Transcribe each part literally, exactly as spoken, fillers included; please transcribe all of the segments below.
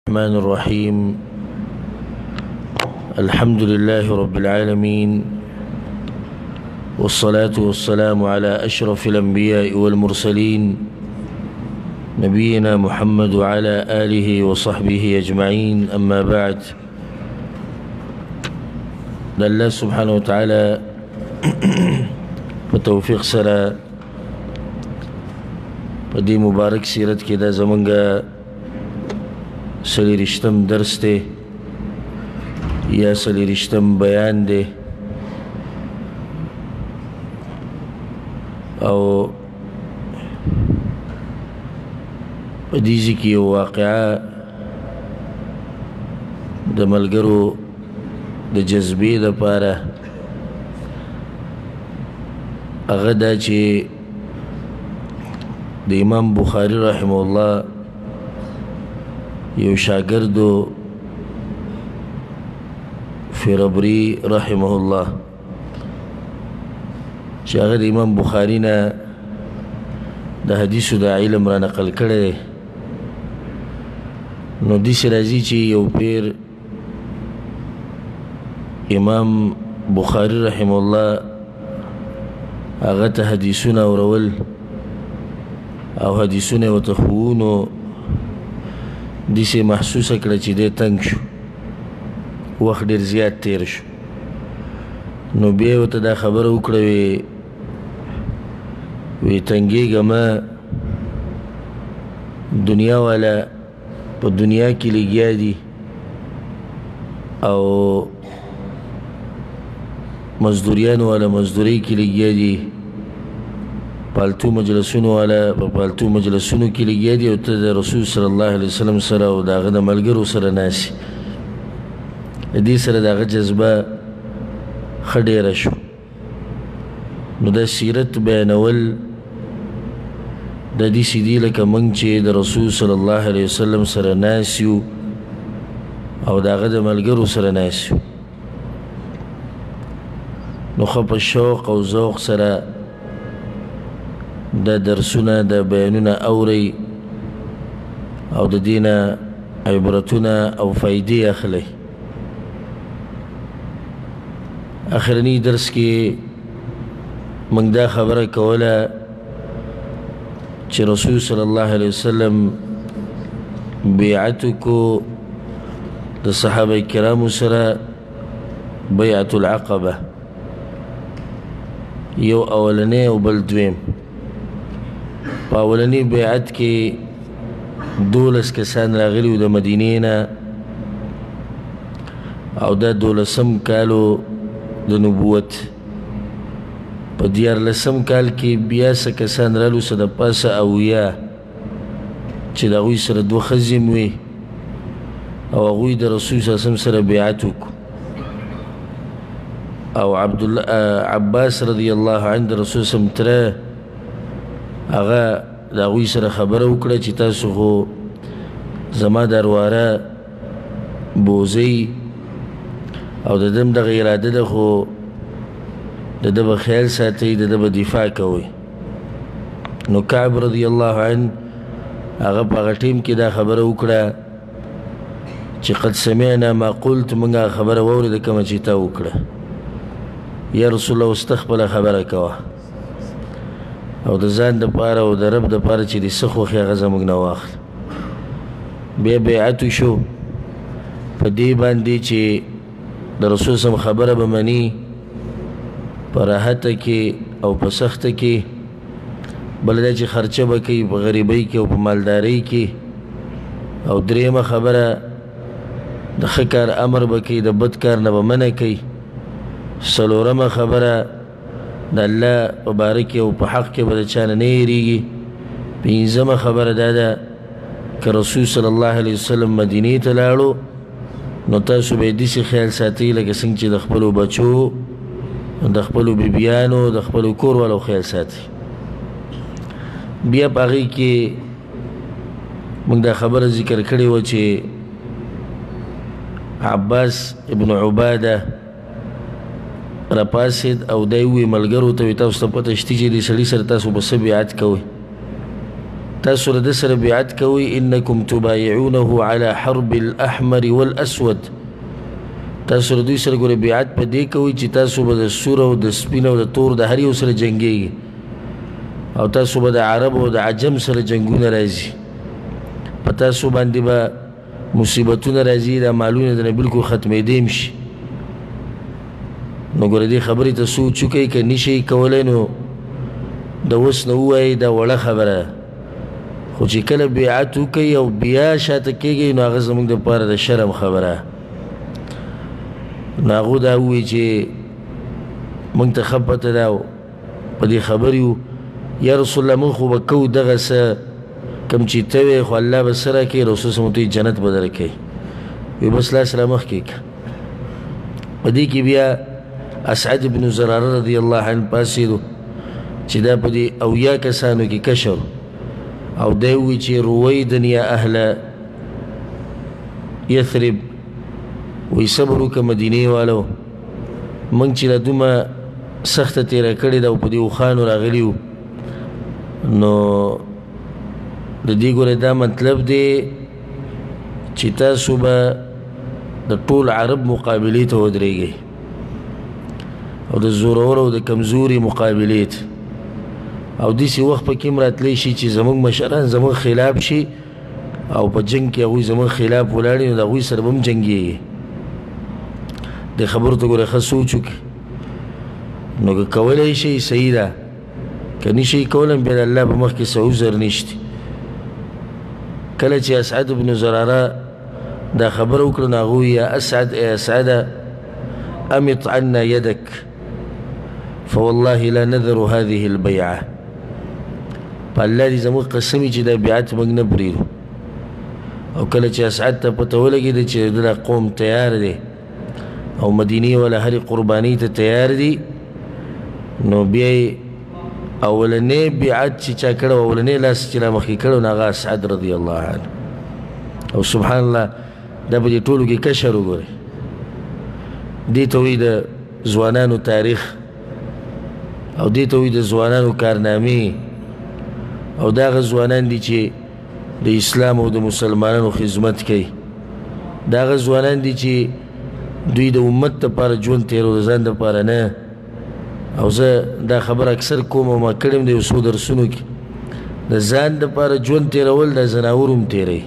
الرحمن الرحيم الحمد لله رب العالمين والصلاة والسلام على أشرف الأنبياء والمرسلين نبينا محمد وعلى آله وصحبه أجمعين. أما بعد، الله سبحانه وتعالى بتوفيق سرا بدي مبارك سيرت كده زمانگا سلیرشتم درس ده یا سلیرشتم بیان ده او پدیزی کی واقعا د ملګرو د جذبې د پاره هغه دا چې د امام بخاری رحمه الله یو شاگردو فربری رحمه الله چې هغه د امام بخاری نه د حدیثو د علم را نقل کړی نو داسې راځي چې یو پیر امام بخاری رحمه الله هغه ته حدیثونه اورول او حدیثونه ورته ښوونو داسې محسوسه کړه چې دی تنګ شو، وخت ډېر زیات تیر شو. نو بیا یې ورته دا خبره وکړه وی وی تنګېږه مه، دنیا والا په دنیا کې لګیا دي او مزدوریان والا مزدورۍ کې لګیا دي، پالتو مجلسونو والا په پالتو مجلسونو کې لګیا دي او ته د رسول صلی الله علیه وسلم سره او د هغه د ملګرو سره ناستې. د دې سره د هغه جذبه ښه ډېره شو. نو دا سیرت بیانول د داسې دي لکه موږ چې د رسول صلی الله علیه وسلم سره ناست یو او د هغه د ملګرو سره ناست یو، نو ښه په شوق او ذوق سره دا درسونه دا بیانونه اورئ او د دې نه عبرتونه او فایدې اخلئ. اخرني درس کې موږ دا خبره کوله چې رسول صلی الله علیه وسلم بیعت کو د صحابه کرامو سره بیعت العقبه، یو اولنی او بل دویم. په اولنی بیعت کې دولس کسان راغلي د مدینې نه او دا دولسم کالو د نبوت. په دیارلسم کال کې بیا څه کسان رالو څه د پاسه اویا چې د هغوی سره دوه ښځې م وې او هغوی د رسول صلی الله علیه وسلم سره بیعت وکړو او عبدالله عباس رضی الله عنه د رسول صلی الله علیه وسلم تره هغه د هغوی سره خبره وکړه چې تاسو خو زما د ارواره بوزئ او د ده هم دغه اراده ده خو د ده به خیال ساتئ، د ده به دفاع کوئ. نو کعب رضی الله عنه هغه په هغه ټیم کې دا خبره وکړه چې قد سمعنا ما قلت، موږ هغه خبره واورېده کومه چې تا وکړه. یا رسول الله اوس ته خپله خبره کوه او د ځان دپاره او د رب دپاره چې دې څه خوښي هغه زموږ نه واخله. بیا بیعت وشو په دې باندې چې د رسول صلی الله علیه وسلم خبره به مني په راحته کې او په سخته کې، بله دا چې خرچه به کوي په غریبۍ کې او په مالدارۍ کې، او درېیمه خبره د ښه کار امر به کوي، د بد کار نه به منع کوي، څلورمه خبره د الله په باره کې او په حق کې به د چا نه نه هېرېږي، پنځمه خبره دا ده که رسول صلی الله علیه وسلم مدینې ته لاړو نو تاسو به یې داسې خیال ساتئ لکه څنګه چې د خپلو بچو د خپلو بیبیانو د خپلو کور والو خیال ساتئ. بیا په هغې کې موږ دا خبره ذکر کړې وه چې عباس ابن عباده راپاسېد او دی ووایي ملګرو ته وایي تاسو ته پته شته چې دې سړي سره تاسو به څه بیعت کوئ؟ تاسو له ده سره بیعت کوئ انکم تبایعونه علی حرب الاحمر والاسود تاسو له دوی سره ګوره بیعت په دې کوئ چې تاسو به د سور او د سپین او د تور د هر یو سره جنګېږي او تاسو به د عرب او د عجم سره جنګونه راځي په تاسو باندې به مصیبتونه راځي دا مالونه د نه بلکل ختمېدی هم شي نو ګوره دې خبرې ته سوچ وکئ که نشئ کولی نو د اوس نه ووایئ دا وړه خبره ده خو چې کله بیعت وکئ او بیا شاته کېږئ نو هغه زموږ دپاره د شرم خبره نو هغو دا ووایي چې موږ ته ښه پته ده او په دې خبر یو یا رسول الله موږ خو به کوو دغه څه کوم چې ته وې خو الله به څه راکوي رسول صلی الله جنت به درکوي وی بس لاس را مخکې که په دې کې بیا اسعد بن زراره رضی الله عنه پاسېدو چې دا په دې اویا کسانو کې کشر او دی ووایي چې رویدن یا اهل یثرب وی صبر وکړه مدینې والو موږ چې لا دومره سخته تېره کړې ده او په دې اوښانو راغلي وو نو د دې ګوره دا مطلب دی چې تاسو به د ټول عرب مقابلې ته ودرېږئ او د زورور او د کمزوري مقابلې ته او داسې وخت پکې هم راتلی شي چې زموږ مشران زموږ خلاف شي او په جنګ کې هغوی زموږ خلاف ولاړ نو د هغوی سره به هم جنګېږي دې خبرو ته ګوره ښه سوچ وکړي نو که کولی شئ صحیح ده که نشئ کولی بیا د الله په مخ کې څه عذر نشته کله چې اسعد بن زراره دا خبره وکړه نو هغه ووایي یا اسعد ای اسعده امط عنا یدک فوالله لا نذر هذه البیعه په الله دې زموږ قسم چې دا بیعت موږ نه پرېږدو او کله چې اسعد ته پته ولګېده چې دا قوم تیار دی او مدینې والا هرې قربانۍ ته تیار دي نو بیا یې اولنی بیعت چې چا کړی و اولنی لاس چې را مخکې کړی نو هغه اسعد رضی الله عنه او سبحان الله دا په دې ټولو کې کشر وګورئ دې ته وایي د ځوانانو تاریخ او دې ته وایي د ځوانانو کارنامې او دا هغه ځوانان دي چې د اسلام او د مسلمانانو خدمت کوي دا هغه ځوانان دي چې دوی د امت دپاره ژوند تېرو د ځان دپاره نه او زه دا خبر اکثر کوم او ما کړی م د یو څو درسونو کې د ځان دپاره ژوند تېرول دا ځناور هم تېروي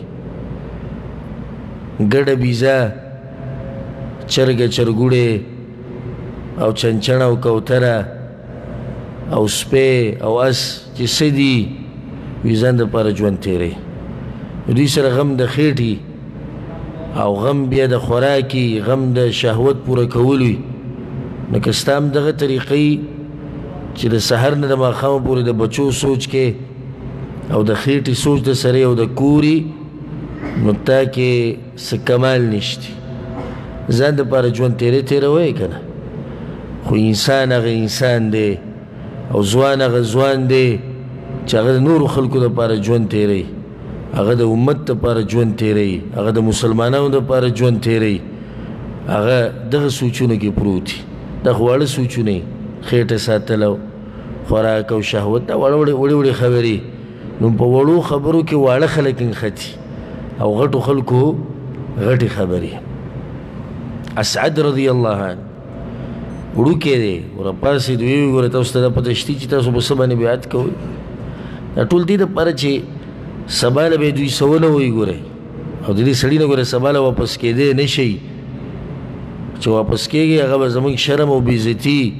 ګډه بیزه چرګه چرګوړې او چنچڼه او کوتره او سپی او اس چې څه دي وي ځان دپاره ژوند تېروي دوی سره غم د خېټې او غم بیا د خوراکي غم د شهوت پوره کول وي نو که ستا هم دغه طریقې چې د سحر نه د ماښامه پورې د بچو سوچ کې او د خېټې سوچ د سره او د کوري نو تا کې څه کمال نشته ځان دپاره ژوند تېری تېروی که نه خو انسان هغه انسان دی او ځوان هغه ځوان دی چې هغه د نورو خلکو دپاره ژوند تېروي هغه د امت دپاره ژوند تېروي هغه د مسلمانانو دپاره ژوند تېروي هغه دغه سوچونو کې پروت دي دا خو واړه سوچونه خېټه ساتل او خوراک او شهوت دا وړې وړې وړې خبرې نو په وړو خبرو کې واړه خلک نښتي او غټو خلکو غټې خبرې اسعد رضی الله عنه وړوکی دی ورپاسې دوی وګوره تاسو ته دا پته شتي چې تاسو به څه باندې بیعت کوئ دا ټول دې دپاره چې سبا له به دوی څه ونه وایي ګورئ او د دې سړي نه ګوره سبا له واپس کېدی نه شي چې واپس کېږي هغه به زموږ شرم او بېعزتي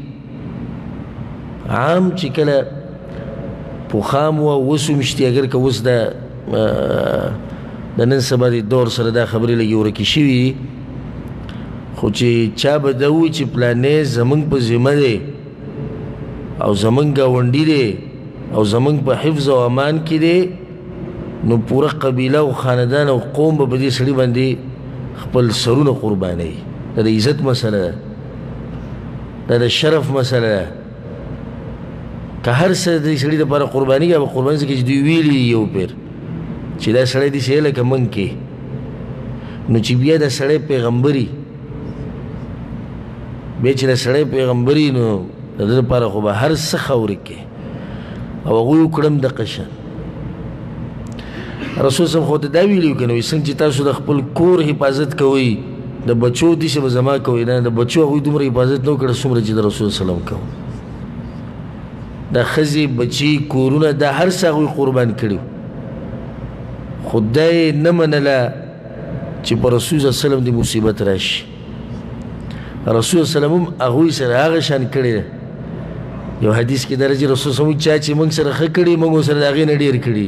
عام چې کله پوخام وه اوس هم شتي اگر که اوس دا د نن سبا د دور سره دا خبرې لږې ورکې شوي دي خو چې چا به دا ووایي چې پلانی زموږ په ذمه دی او زموږ ګاونډي دی او زموږ په حفظ او امان کې دی نو پوره قبیله او خاندان او قوم به په دې سړي باندې خپل سرونه قربانوي دا د عزت مسله ده دا د شرف مسله ده که هر څه د سړي دپاره قرباني به قرباني ځکه چې دوی ویلي یو پیر چې دا سړی داسې لکه موږ کې نو چې بیا دا سړی پیغمبري بیا چې دا سړی پیغمبري نو د ده دپاره خو به هر څه خاورې کې او هغوی وکړم دقه شان رسول صلی خو ته دا ویلي که نه وایي څنګه چې تاسو د خپل کور حفاظت کوئ د بچو داسې به زما کوئ نه د بچو هغوی دومره حفاظت نه وکړه څومره چې د رسول سلم کوو دا ښځې بچي کورونه دا هر څه هغوی قربان کړي خو دا یې نه منله چې په رسول صلی وسلم د مصیبت راشي رسول سلم هم هغوی سره هغه شان کړی ده یو حدیث کې درجه رسول صلی چا چې موږ سره ښه کړي موږ سره د هغې نه ډېر کړي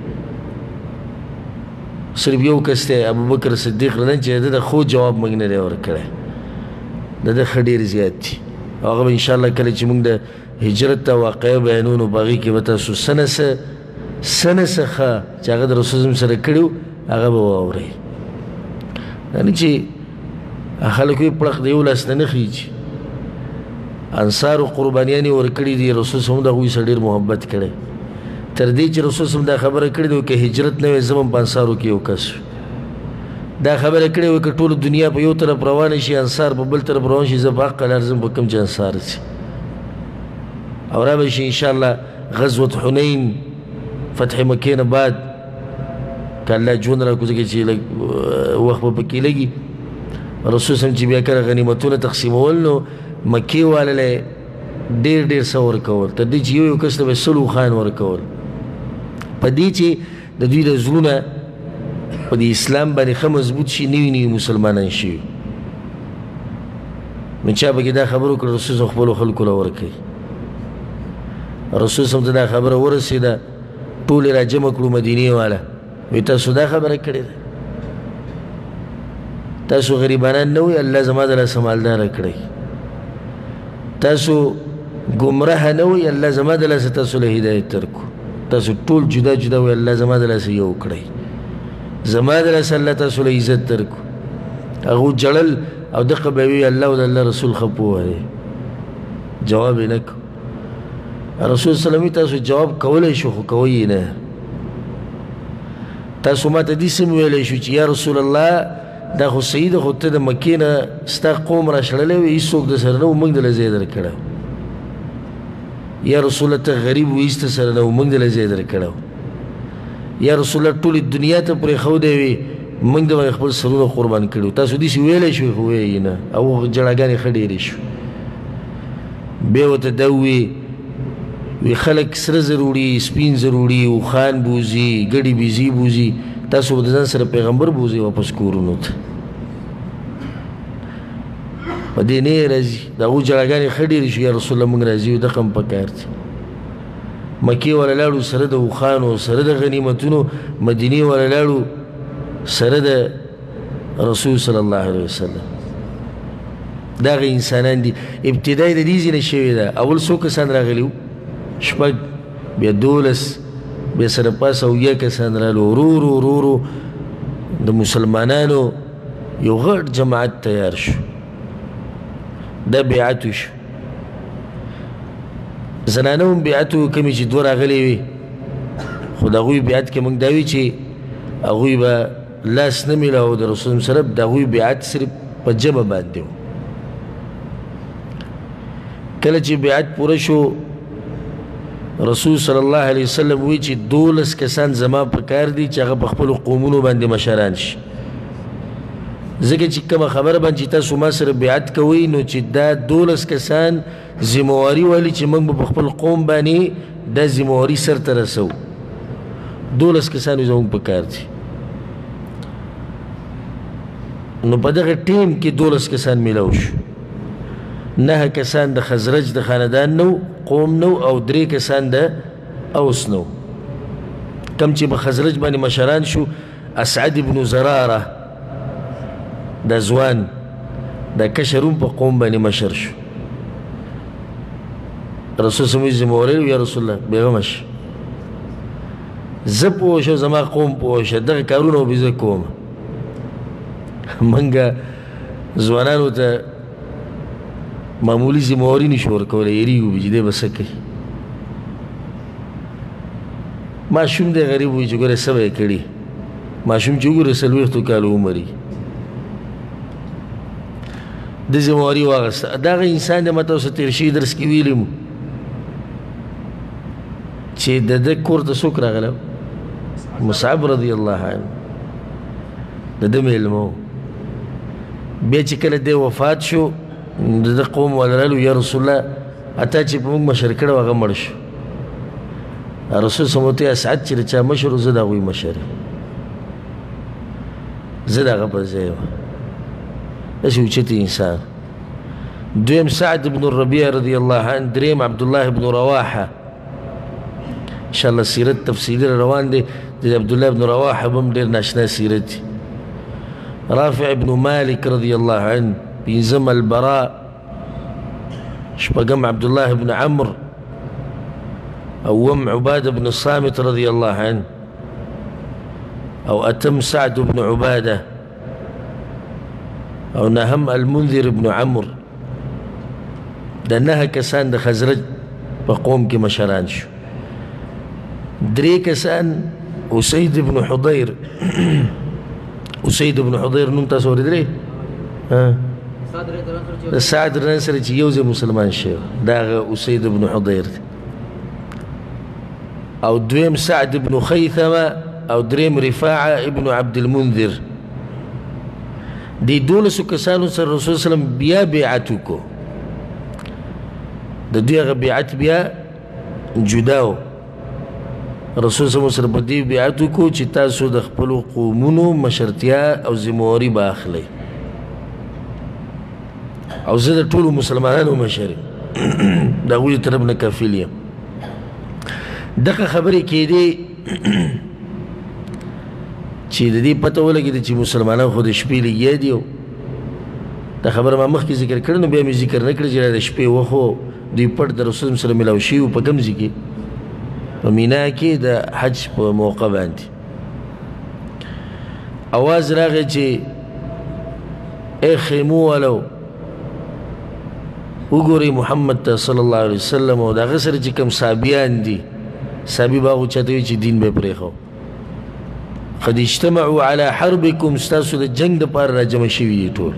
صرف یو کس دی ابوبکر صدیق رضی چې د ده خو جواب موږ نه دی ورکړی د ده ښه ډېر زیات دي هغه به انشاءالله کله چې موږ د هجرت ته واقعه بیانو نو په هغې کې به تاسو څه نه څه څه نه څه ښه چې هغه د رسول صلی سره کړي وو هغه به واورئ یعنې چې خلک وایي پړق د یو لاس نه نه خیږي انصارو قربانیانې ورکړي دي رسول صلی د هغوی سره ډېر محبت کړی تر دې چې رسول صلی دا خبره کړې ده که هجرت نه وی زه هم په انصارو کې یو کس دا خبره کړې وی که ټوله دنیا په یو طرف روانه شي انصار په بل طرف روان شي زه په حقه لار ځم په کوم چې انصار شي او را به شي انشاءالله غزوة حنین فتح مکې نه بعد که الله ژوند راکړو ځکه چې لږ وخت به پکې لګي رسول صلی چې بیا کله غنیمتونه تقسیمول نو مکې واله ډېر ډېر څه ورکول تر دې چې یو یو کس ته به سلو خان ورکول په دې چې د دوی د زړونه په دې اسلام باندې ښه مضبوط شي نوي نوي مسلمانان شي نو چا پکې دا خبره وکړه رسول صلی خپلو خلکو له ورکوي رسول صلی ته دا خبره ورسېده ټول یې را جمع کړو مدینې والا وایي تاسو دا خبره کړې ده تاسو غریبانان نه وئ الله زما د لاسه مالداره کړئ تاسو ګمراه نه وئ الله زما د لاسه تاسو له هدایت درکړو تاسو ټول جدا جدا وئ الله زما د لاسه یو کړئ زما د لاسه الله تاسو له عزت درکړو هغو جړل او دغه به وي الله او د الله رسول ښه پوهه دی جواب یې نه کړو رسول صلی تاسو جواب کولی شو خو کوئ نه تاسو ما ته داسې هم ویلی شو چې یا رسول الله دا خو صحیح ده خو ته د مکې نه ستا قوم را شړلی وي هېڅوک د سره نه و موږ دله ځای درکړی یا رسول الله ته غریب و هېڅ ته سره نه و موږ دله ځای درکړی یا رسول الله ټولې دنیا ته پرېښودی وي موږ د باندې خپل سرونه قربان کړي تاسو داسې ویلی شوي خو ویې نه او جړاګانې ښه ډېرې شوې بیا ورته دا ووي وی خلک سره زر وړي سپین زر وړي اوښان بوځي ګډې بیزي بوځي تاسو به د ځان سره پیغمبر بوځئ واپس کورونو ته په دې نه یې راځي د هغو جړاګانې ښه ډېرې شوې یا رسول الله موږ راځي او دغه هم پکار دي مکې والا لاړو سره د اوښانو سره د غنیمتونو مدینې والا لاړو سره د رسول صلی الله علیه وسلم دغه انسانان دي ابتدا یې د دې ځای نه شوې ده اول څو کسان راغلي وو شپږ بیا دولس بیا سره پاسه اویا کسان رالو ورو ورو ورو ورو د مسلمانانو یو غټ جماعت تیار شو دا بیعت وشو زنانه هم بیعت و کمې چې دوه راغلې وي خو د هغوی بیعت کې موږ دا وي چې هغوی به لاس نه میلاو د رسول سره د هغوی بیعت صرف په ژبه باندې و کله چې بیعت پوره شو رسول صلی الله علیه وسلم وی چې دولس کسان زما په کار دي چې هغه په خپلو قومونو باندې مشران شي ځکه چې کومه خبره باندې چې تاسو ما سره بیعت کوئ نو چې دا دولس کسان ذمواري والي چې موږ به په خپل قوم باندې دا ذمواري سرته رسو دولس کسان زموږ په کار دي نو په دغه ټیم کې دولس کسان میلاو شو نه کسان د خزرج د خاندان نو قوم نو او درې کسان د اوس نو کم چې په خزرج باندې مشران شو اسعد بن زراره د ځوان د کشرون په قوم باندې مشر شو رسول صلی الله یا رسول الله بیغمه شه زه پوه شو زما قوم پوه شه دغه کارونه به زه کوم منګه ځوانانو ته معمولی ذمواري نشو ورکولی یېرېږو به چې دی به څه کوي ماشوم دی غریب وي چې ګوره څه به یې کړي ماشوم چې وګوره څلوېښتو کالو عمر یي د ذمواري واخیسته دغه انسان دی ما تاسو تېر شوي درس کې ویلي مو چې د ده کور ته څوک راغلی مصعب رضی الله عنه د ده میلمه و بیا چې کله دی وفات شو د ده قوم ولرلو یا رسول الله اتا چې په موږ مشر کړی و هغه مړ شو رسول صلی الله علیه اسعد چې د چا مشر و زه د هغوی مشر یم زه د هغه په ځای یم داسې اوچت انسان دویم سعد بن الربيع رضی الله عنه دریم عبدالله بن رواحه انشاءالله سیرت تفصیلی روان دی د عبدالله بن رواحه به هم ډېر ناشنا سیرت دی رافع بن مالک رضی الله عنه پنځم البراء شپږم عبدالله بن عمرو اوم عباده بن الصامت رضی الله عنه او اتم سعد بن عباده او نهم المنذر بن عمرو دا نهه کسان د خزرج په قوم کې مشران شو درې کسان اسید بن حضیر اسید بن حضیر نوم تاسو اورېدلی د سعد رضی سره چې یو ځای مسلمان شوی دا هغه اسید بن حضیر دی او دویم سعد بن خیثمه او دریم رفاعه ابن عبد المنذر دی دولسو کسانو سره رسول سلم بیا بیعت وکړو د دوی هغه بیعت بیا جدا و رسول سلم سره په دې بیعت وکړو چې تاسو د خپلو قومونو مشرتیا او ذمواري به اخلئ او زه د ټولو مسلمانانو مشر یم د هغوی د طرف نه کفیل یم دغه خبرې کېدې چې د دې پته ولګېده چې مسلمانان خو د شپې لګیا دي دا خبره ما مخکې ذکر کړې نو بیا مې ذکر نه کړې چې د شپې وخت و دوی پټ د رسول سره میلاو شوي وو په کوم ځای کې په مینا کې د حج په موقع باندې اواز راغی چې ای خیمو والو وګورئ محمد ته صلی الله علیه وسلم او د هغه سره چې کوم صحابیان دي صحابي به هغو چاته وي چې دین به یې پرېښو قد اجتمعوا على حربكم ستاسو د جنگ دپاره را جمع شوي دي ټول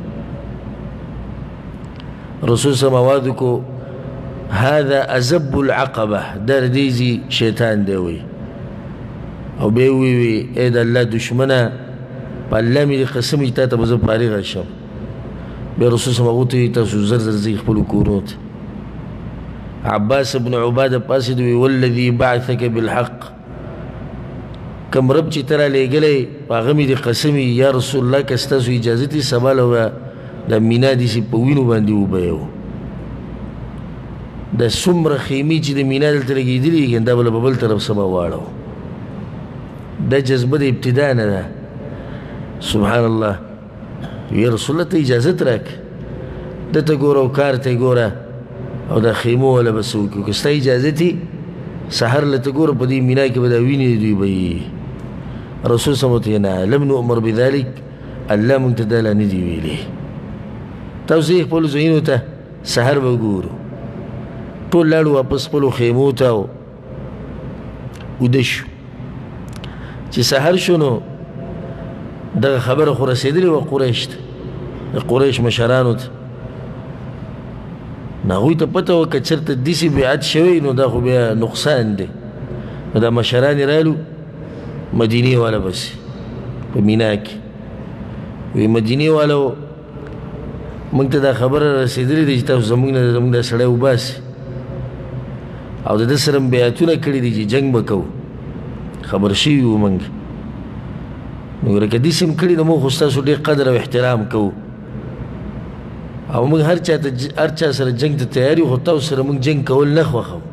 رسول صلی الله علیه وسلم هذا ازب العقبه دا ردیزي شیطان دی وی او بیا یې ووی ای د الله دشمنه په الله مې دې قسم چې تا ته به زه فارغه شم بیا رسول صلی الله علیه وسلم هغو ته تاسو زر زر ځئ خپلو کورونو ته عباس بن عباده پاسېد وی والذي بعثك بالحق کم رب چې ته رالیږلی په هغه مې دې قسم یا رسول الله که ستاسو اجازت وي سبا له به د مینا داسې په وینو باندې وبهیو دا څومره خیمې چې د مینا دلته لګېدلي دي دا به له بل طرف سبا واړو دا جذبه د ابتدا نه ده سبحان الله یا رسول الله ته اجازت راکړه ده ته ګوره او کار ته یې ګوره او دا خیمو والا به څه وکړو که ستا اجازت وي سحر له ته ګوره په دې مینا کې به دا وینې دوی به یي رسول صلی الله علیه وسلم نه لم نؤمر بذلك الله موږ ته دا لا نه دي ویلي تاسو یې خپلو ځایونو ته سحر به ګورو ټول لاړو واپس خپلو خیمو ته او وده شو چې سحر شو نو دغه خبره خو رسېدلې وه قریش ته د قریش مشرانو ته نو هغوی ته پته وه که چېرته داسې بیعت شوی نو دا خو بیا نقصان دی نو دا مشران یې رالو مدینې والا بسې په مینا کې وی مدینې والو موږ ته دا خبره رسېدلې دی چې تاسو زموږ نه زموږ دا سړی وباسي او د ده سره م بیعتونه کړي دي چې جنګ به کوو خبر شوي وو موږ نو که داسې م کړي نو موږ خو ستاسو ډېر قدر او احترام کوو او موږ هر چا ته هر چا سره جنګ ته تیار یو خو تاسو سره موږ جنګ کول نه خوښوو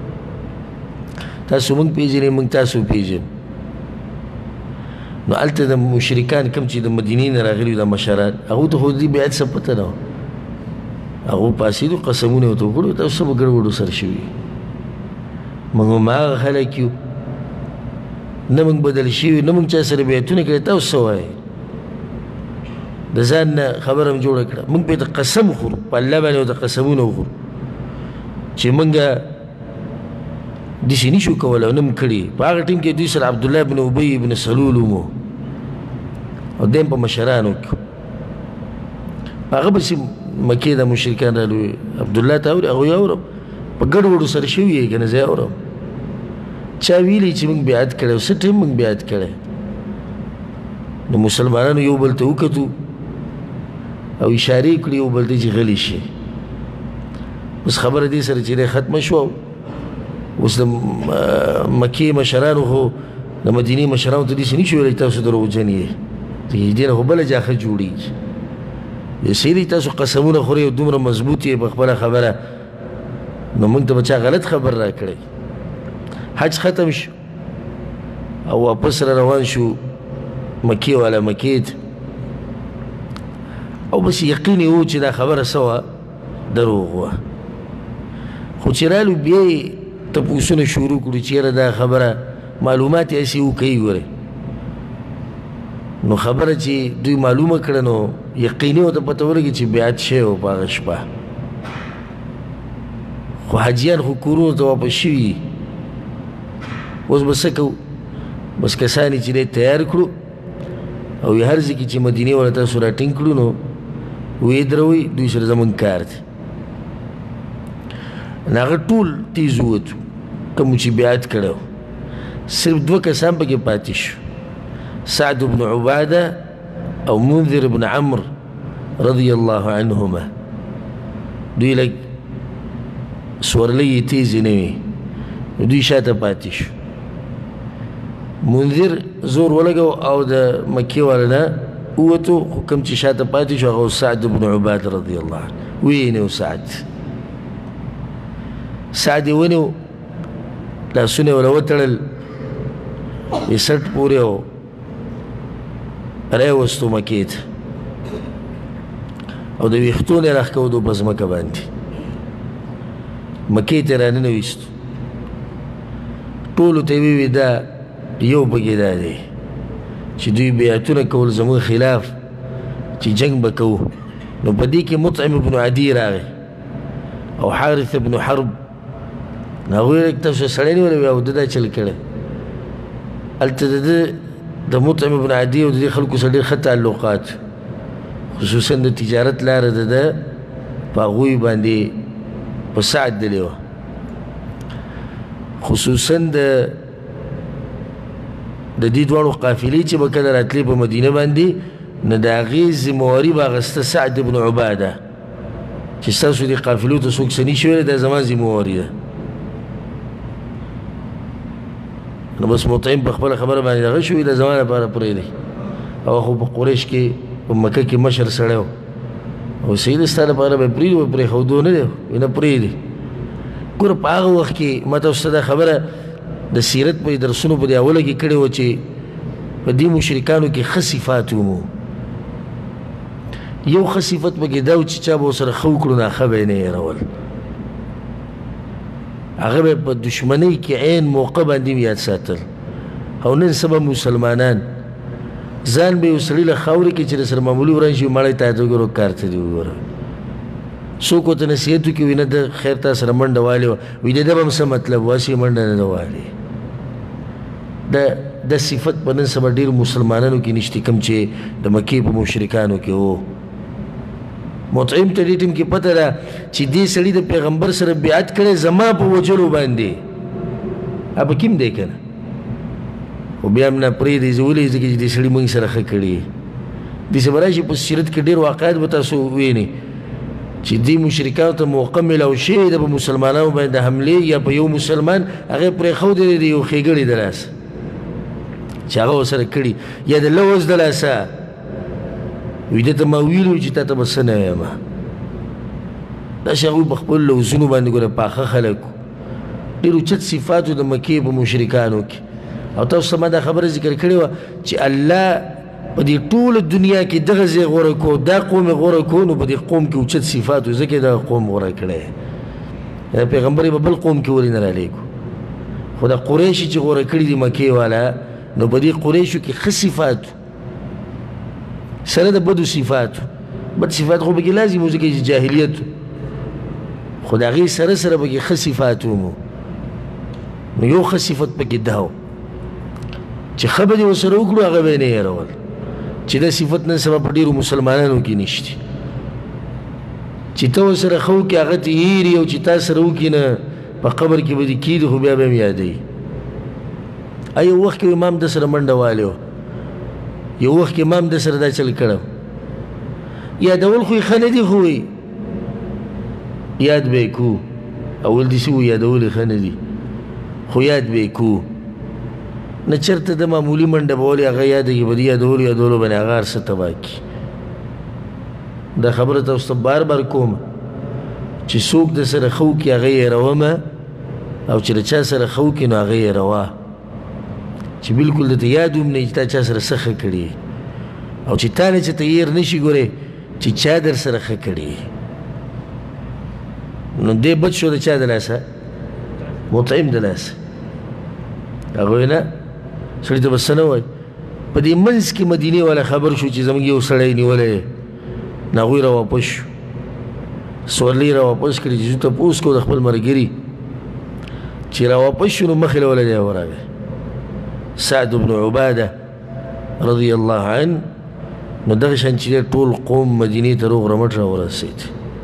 تاسو موږ پېژنئ موږ تاسو پېژنو نو هلته د مشرکان کوم چې د مدینې نه راغلي وو دا مشران هغو ته خو د دې بیعت څه پته نه وه هغو پاڅېدو قسمونه ورته وکړو تاسو څه به ګډوډو سره شوي موږ هماغه خلک یو نه موږ بدل شوي نه موږ چا سره بیعتونه کړي تاسو څه وایئ د ځان نه خبره م جوړه کړه موږ پرې ته قسم وخورو په الله باندې ورته قسمونه وخورو چې موږ داسې نه شو کولی او نه م کړي په هغه ټیم کې دوی سره عبدالله بن ابی بن سلول ومو او دی هم په مشرانو کې هغه پسې مکې د مشرکان رالوي عبدالله ته اوري هغوی اورم په ګډوډو سره شوي یې که نه زه اورم چا ویلي چې موږ بیعت کړی څه ټیم موږ بیعت کړی نو مسلمانانو یو بل ته وکتو او اشارې کړي یو بل ته چې غلی شي اوس خبره دې سره چې دی ختمه شوه اوس د مکې مشرانو خو د مدینې مشرانو ته داسې نه شو ویلی تاسو دروغجن یې دې نه خو بله جاښه جوړېږي صحیح دی تاسو قسمونه خورئ او دومره مضبوط یې په خپله خبره نو موږ ته به چا غلط خبر را کړی حج ختم شو او واپس را روان شو مکې والا مکې ته او بس یقین یې و چې دا خبره څه وه دروغ وه خو چې رالو بیا یې تپوسونه شروع کړو چې یاره دا خبره معلومات یې هسې وکوي ګورئ نو خبره چې دوی معلومه کړه نو یقیني ورته پته ولګي چې بیعت شوی و په هغه شپه خو حاجیان خو کورونو ته واپس شوي اوس به څه کوو بس کسان یې چې دی تیار کړو او یې هر ځای کې چې مدینې والا تاسو راټینګ کړو نو ویې دروئ دوی سره زموږ کار دی نو هغه ټول تیز ووتو کوم چې بیعت کړی و صرف دوه کسان پکې پاتې شو سعد بن عباده او منذر بن عمرو رضی الله عنهما دوی لږ سورلۍ یې تیزې نه وي نو دوی شاته پاتې شو منذر زور ولګو او د مکې والا نه ووتو خو کوم چې شاته پاتې شو هغه سعد بن عباده رضی الله عنه ویې نیو سعد سعد یې ونیو لاسونه یې وله وتړل یې سټ پورې و راوستو مکې ته او د ویښتو نه یې راښکودو په ځمکه باندې مکې ته یې راننویستو ټولو ته یې ویې دا یو پکې دا دی چې دوی بیعتونه کول زموږ خلاف چې جنګ به کوو نو په دې کې مطعم بن عدي راغی او حارث بن حرب هغوی لږ تاسو سړی نیولی او ده دا چل کړی هلته د ده د مطعم بن عدي او د دې خلکو سره ډېر ښه تعلقات خصوصا د تجارت لاره د ده په هغوی باندې په سعد دلې وه خصوصا د د دې دواړو قافلې چې به کله راتلې په مدینه باندې نو د هغې ذمواري به اخیسته سعد بن عباده چې ستاسو دې قافلو ته څوک څه نشي ویلی دا زما ذمواري ده نو بس مطعم په خپله خبره باندې دغه شو د زما لپاره پرېږدئ او خو په قریش کې په مکه کې مشر سړی و او صحیح دی ستا لپاره به پرېږدو به پرېښودو نه دی نه پرېږدي ګوره په هغه وخت کې ما تاسو ته دا خبره د سیرت په درسونو په دې اوله کې کړې وه چې په دې مشرکانو کې ښه صفات ومو یو ښه صفت پکې دا و چې چا به ورسره ښه وکړو نو ښه به یې نه هېرول هغه به په دشمنۍ کې عین موقع باندې یاد ساتل او نن سبا مسلمانان ځان به یو سړي له خاورې کې چې سره معمولي وران شي مړی ته ته وګورو کار ته دې وګوره څوک ورته نصیحت وکړي وایي نه ده خیر تا سره منډه والې وه وایي د ده به هم څه مطلب و هسې منډه نه ده والې دا دا صفت په نن سبا ډېرو مسلمانانو کې نشته کوم چې د مکې په مشرکانو کې و مطعم ته دې ټیم کې پته ده چې دې سړي د پیغمبر سره بیعت کړی زما په وجلو باندې اب کیم دی که نه خو بیا هم نه پرېږدئ زه ولې ځکه چې دې سړي موږ سره ښه کړي داسې به راشي په سیرت کې ډېر واقعات به تاسو ووینئ چې دې مشرکانو ته موقع میلاو شوې ده په مسلمانانو باندې د حملې یا په یو مسلمان هغې پرېښودی دی د یو ښېګړې د لاسه چې هغه ورسره کړي یا د لوز د لاسه وي ده ته ما ویلي وي چې تا ته به څه نه یم داسې هغوی په خپلو لوزونو باندې ګوره پاخه خلک وو ډېر اوچت صفاتو د مکې په مشرکانو کې او تاسو ته ما دا خبره ذکر کړې وه چې الله په دې ټوله دنیا کې دغه ځای غوره کړو دا قوم یې غوره کړو نو په دې قوم کې اوچت صفات و ځکه یې دغه قوم غوره کړی دا پیغمبر یې په بل قوم کې ولې نه رالیږو خو دا قریش چې غوره کړي دي مکې والا نو په دې قریشو کې ښه صفات سره د بدو صفات بد صفات خو پکې لازم و ځکه چې جاهلیت خو د هغې سره سره پکې ښه صفات ومو نو یو ښه صفت پکې دا و چې ښه به دې ورسره وکړو هغه به یې نه هېرول چې دا صفت نن سبا په ډېرو مسلمانانو کې نشته چې ته ورسره ښه وکړې هغه ته هېري او چې تا سره وکړي نه په قبر کې به دې کېږي خو بیا به هم یادوي یو وخت کې امام د سره منډه والی و یو وخت کې امام د سره دا چل کړی یادول خو یې ښه نه دي خو وایي یاد به یې کو اول داسې و یادول یې ښه نه دي خو یاد به یې کو نه چېرته د معمولي منډه به ولې هغه یادوي به د یادولو یادولو باندې هغه هر څه تباه کړي دا خبره تاسو ته بار بار کوم چې څوک د سره ښه وکړي هغه یې هېرومه او چې د چا سره ښه وکړي نو هغه یې هېروه چې بلکل درته یاد هم نه وي چې تا چا سره څه ښه کړي او چې تا نه چې ته هېر نه شي ګورې چې چا در سره ښه کړي نو دې بد شو د چا د لاسه مطعم د لاسه هغه وایي نه سړي ته به څه نه وایي په دې منځ کې مدینې والا خبر شو چې زموږ یو سړی نیولی نو هغوی را واپس شو سورلۍ را واپس کړي چې زه تپوس کو د خپل ملګري چې را واپس شو نو مخې له ولدی ورغی سعد بن عباده رضی الله عنه نو دغه شان چې ټول قوم مدینې ته روغ رمټ را ورسېد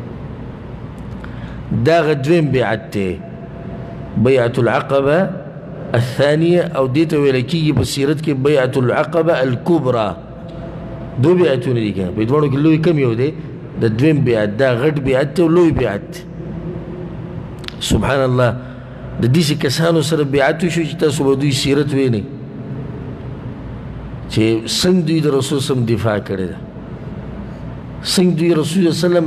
دا هغه دویم بیعت دی بیعة العقبه الثانیه او دې ته ویل کېږي په سیرت کې بیعة العقبه الکبرى دو بیعتونه دي که په دواړو کې لوی کم یو دی د دویم بیعت دا غټ بیعت دی او لوی بیعت سبحان الله د داسې کسانو سره بیعت وشو چې تاسو به دوی سیرت وینئ چې څنګه دوی د رسول سم دفاع کړې ده څنګه دوی رسول سلم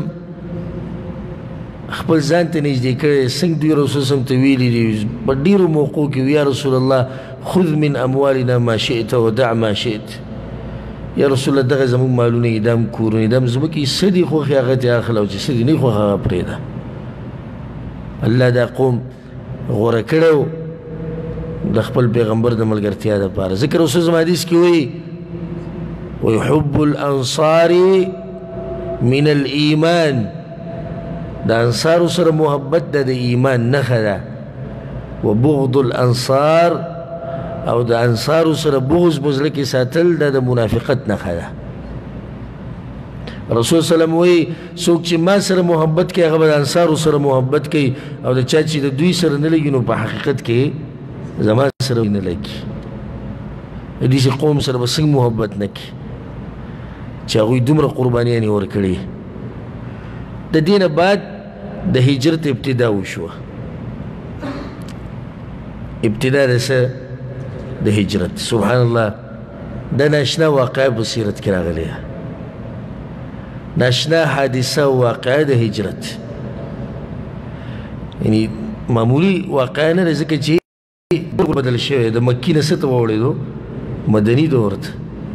خپل ځان ته نږدې کړی څنګه دوی رسول سم ته ویلي دي په ډېرو موقعو کې یا رسول الله خذ من اموالنا ما شئت ودع ما شئت یا رسول الله دغه زموږ مالونه دي دا م کورونه دا م ځمکې څه دي خوښ هغه ته اخله او چې څه دي نه خوښ هغه پرېږده الله دا قوم غوره کړی و د خپل پیغمبر د ملګرتیا دپاره ذکر رسول زم حدیث کې وایي ويحب الانصار من الایمان د انصارو سره محبت ده د ایمان نښه ده وبغض الانصار او د انصارو سره بغض په زړه کې ساتل دا د منافقت نښه ده رسول سلم وایي څوک چې ما سره محبت کوي هغه به د انصارو سره محبت کوي او د چا چې د دوی سره نه لګي نو په حقیقت کې زما سره نه لګي د داسې قوم سره به څنګه محبت نه کړي چې هغوی دومره قربانیانې ورکړي د دې نه بعد د هجرت ابتدا وشوه ابتدا د څه د هجرت سبحان الله دا ناشنا واقعه په سیرت کې راغلی ده ناشنا حادثه او واقعه د هجرت یعنی معمولی واقعه نه ده ځکه چې بدل شوی د مکې نه څه ته واوړېدو مدني دور ته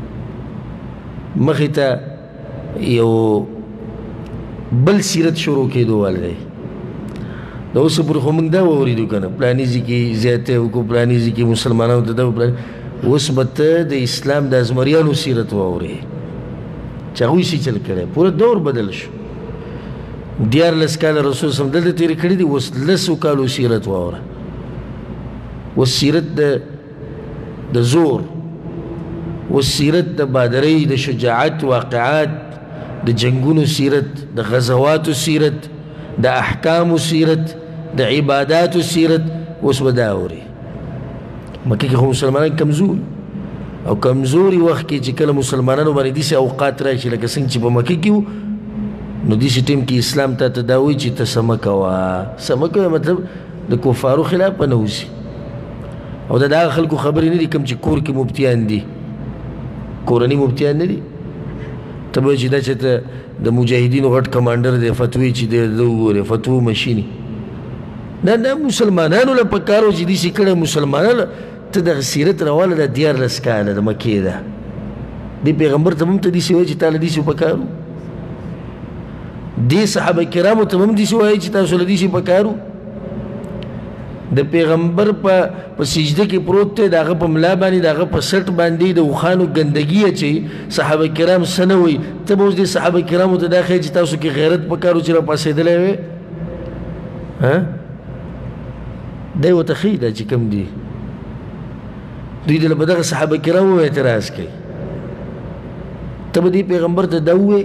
مخې ته یو بل سیرت شروع کېدو والا دی د اوس پورې خو موږ دا واورېدو که نه پلاني ځای کې زیاتی وکړو پلاني ځای کې مسلمانانو ته دا اوس به ته د اسلام د ازمریانو سیرت واورې چې هغوی څه چل کړی پوره دور بدل شو دیارلس کاله رسول صم دلته تېرې کړي دي اوس لسو کالو سیرت واوره اوس سیرت د د زور اوس سیرت د بادرۍ د شجاعت واقعات د جنگونو سیرت د غزواتو سیرت د احکامو سیرت د عباداتو سیرت اوس به دا اوري مکې کې خو مسلمانان کمزوري او کمزوري وخت کې چې کله مسلمانانو باندې داسې اوقات راشي لکه څنګه چې په مکې کې وو نو داسې ټیم کې اسلام ته ته دا وایي چې ته څه مه کوه څه مه کوه مطلب د کفارو خلاف به نه وځي او دا د هغه خلکو خبرې نه دي کوم چې کور کې مفتیان دي کورني مفتیان نه دي ته به چې دا چې ته د مجاهدینو غټ کمانډر دی فتوی چې دی ده وګورې فتوو مشیني نه نه مسلمانانو له پکار و چې داسې کړی مسلمانانو ته دغه سیرت راواله دا دیارلس کاله د مکې ده دې پیغمبر ته هم ته داسې وایي چې تا له داسې پکار و دې صحابه کرامو ته هم داسې وایي چې تاسو له داسې پکار و د پیغمبر په په سجده کې پروت دی د هغه په ملا باندې د هغه په سټ باندې د اوښانو ګندګي اچوي صحابه کرام څه نه وایي ته به اوس دې صحابه کرامو ته دا ښایي چې تاسو کې غیرت پکار و چې راپاڅېدلی وې ها دی ورته ښیي دا چې کوم دي دوی دله به دغه صحابه کرامو اعتراض کوي ته به دې پیغمبر ته دا ووایې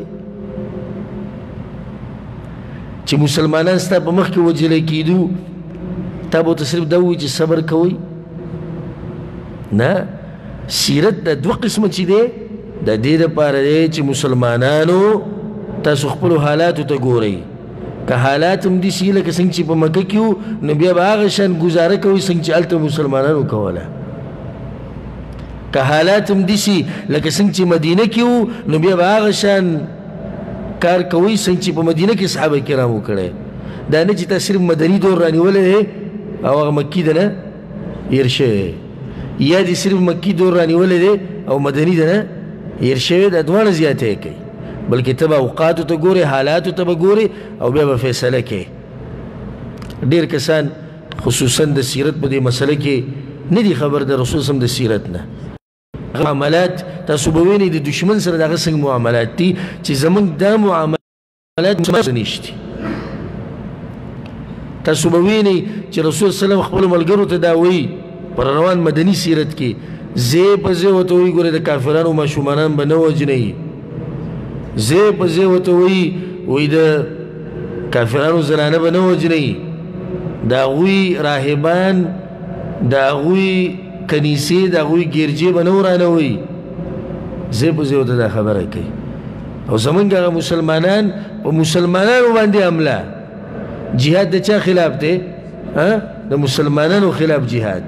چې مسلمانان ستا په مخ کې وجلی کېدو تا به ورته صرف دا ووایي چې صبر کوئ نه سیرت د دوه قسمه چې دی د دې دپاره دی چې مسلمانانو تاسو خپلو حالاتو ته ګورئ که حالات هم داسې لکه څنګه چې په مکه کې وو نو بیا به هغه شان ګزاره کوئ څنګه چې هلته مسلمانانو کوله که حالات هم داسې لکه څنګه چې مدینه کې وو نو بیا به هغه شان کار کوئ څنګه چې په مدینه کې صحابه کرامو کړی دا نه چې تا صرف مدني دور رانیولی دی او هغه مکي ده نه هیر شوی یا دې صرف مکي دور رانیولی دی او مدني ده نه هیر شوی دا دواړه زیاتی کوي بلکې ته به اوقاتو ته ګورې حالاتو ته به ګورې او بیا به فیصله کوې ډېر کسان خصوصا د سیرت په دې مسله کې نه دي خبر د رسول صم د سیرت نه معاملات تاسو به وینئ د دشمن سره د هغه څنګه معاملات دي چې زموږ دا معاملات نشته تاسو به وینئ چې رسول سلم خپلو ملګرو ته دا وایي پر روان مدني سیرت کې ځای په ځای ورته وایي ګورې د کافرانو ماشومانان به نه وژنئ ځای په ځای ورته وایي وایي د کافرانو زنانه به نه وژنئ د هغوی راهبان د هغوی کنیسې د هغوی ګرجې به نه ورانوئ ځای په ځای ورته دا خبره کوي او زمونږ هغه مسلمانان په مسلمانانو باندې حمله جهاد د چا خلاف دی د مسلمانانو خلاف جهاد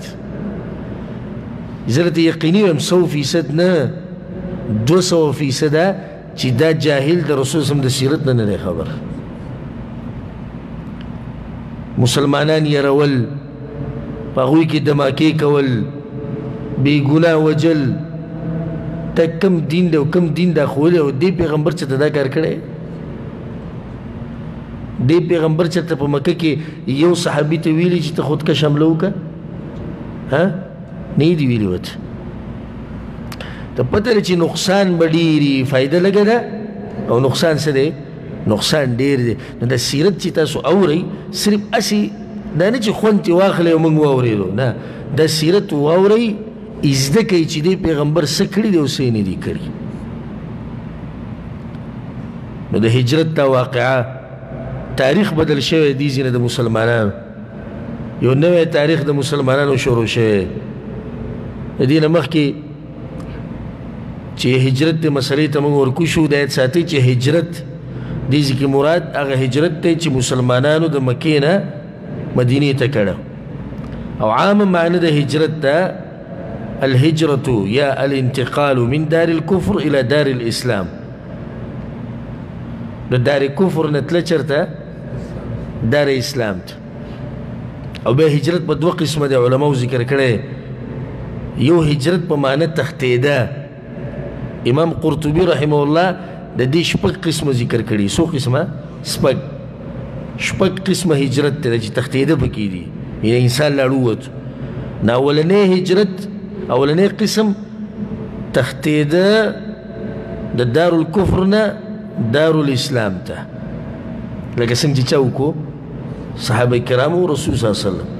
زه درته یقیني وایم سو فیصد نه دوه سوه فیصده چې دا جاهل د رسول صم د سیرت نه نه دی خبر مسلمانان یرول په هغوی کې دماکې کول بې ګناه وجل دا کم دین دی او کم دین دا ښولی او دې پیغمبر چېرته دا کار کړی دې پیغمبر چېرته په مکه کې یو صحابي ته ویلي چې ته خودکش حمله وکړه ها نه یې دي ویلي ورته ته پته لري چې نقصان به ډېري فایده لږه ده او نقصان څه دی نقصان ډېر دی نو د سیرت چې تاسو اورئ صرف هسې دا نه چې خوند ترې واخلئ او موږ واورېدو نه دا سیرت واورئ زده کوئ چې دې پیغمبر څه کړي دی او څه یې نه دي کړي نو د هجرت دا واقعه تاریخ بدل شوی دی ځینې د مسلمانانو یو نوی تاریخ د مسلمانانو شروع شوی د دې نه مخکې چې هجرت د مسلې ته موږ ورکوشو دا یاد ساتئ چې هجرت دې ځای کې مراد هغه هجرت دی چې مسلمانانو د مکې نه مدینې ته کړه او عامه معنی د هجرت ته الهجرة یا الانتقال من دار الكفر الى دار الاسلام د دار کفر نه تله چېرته دار اسلام ته او بیا هجرت په دوه قسمه د علماو ذکر کړی یو هجرت په معنی تښتېده امام قرطبي رحمه الله د دې شپږ قسمه ذکر کړي څو قسمه شپږ شپږ قسمه هجرت دی چې تښتېده پکې دي یعنې انسان لاړ ووت نو اولنی هجرت اولنی قسم تښتېده د دار الکفر نه دار الاسلام ته لکه څنګه چې چا وکړو صحابه کرامو رسول صلی الله علیه وسلم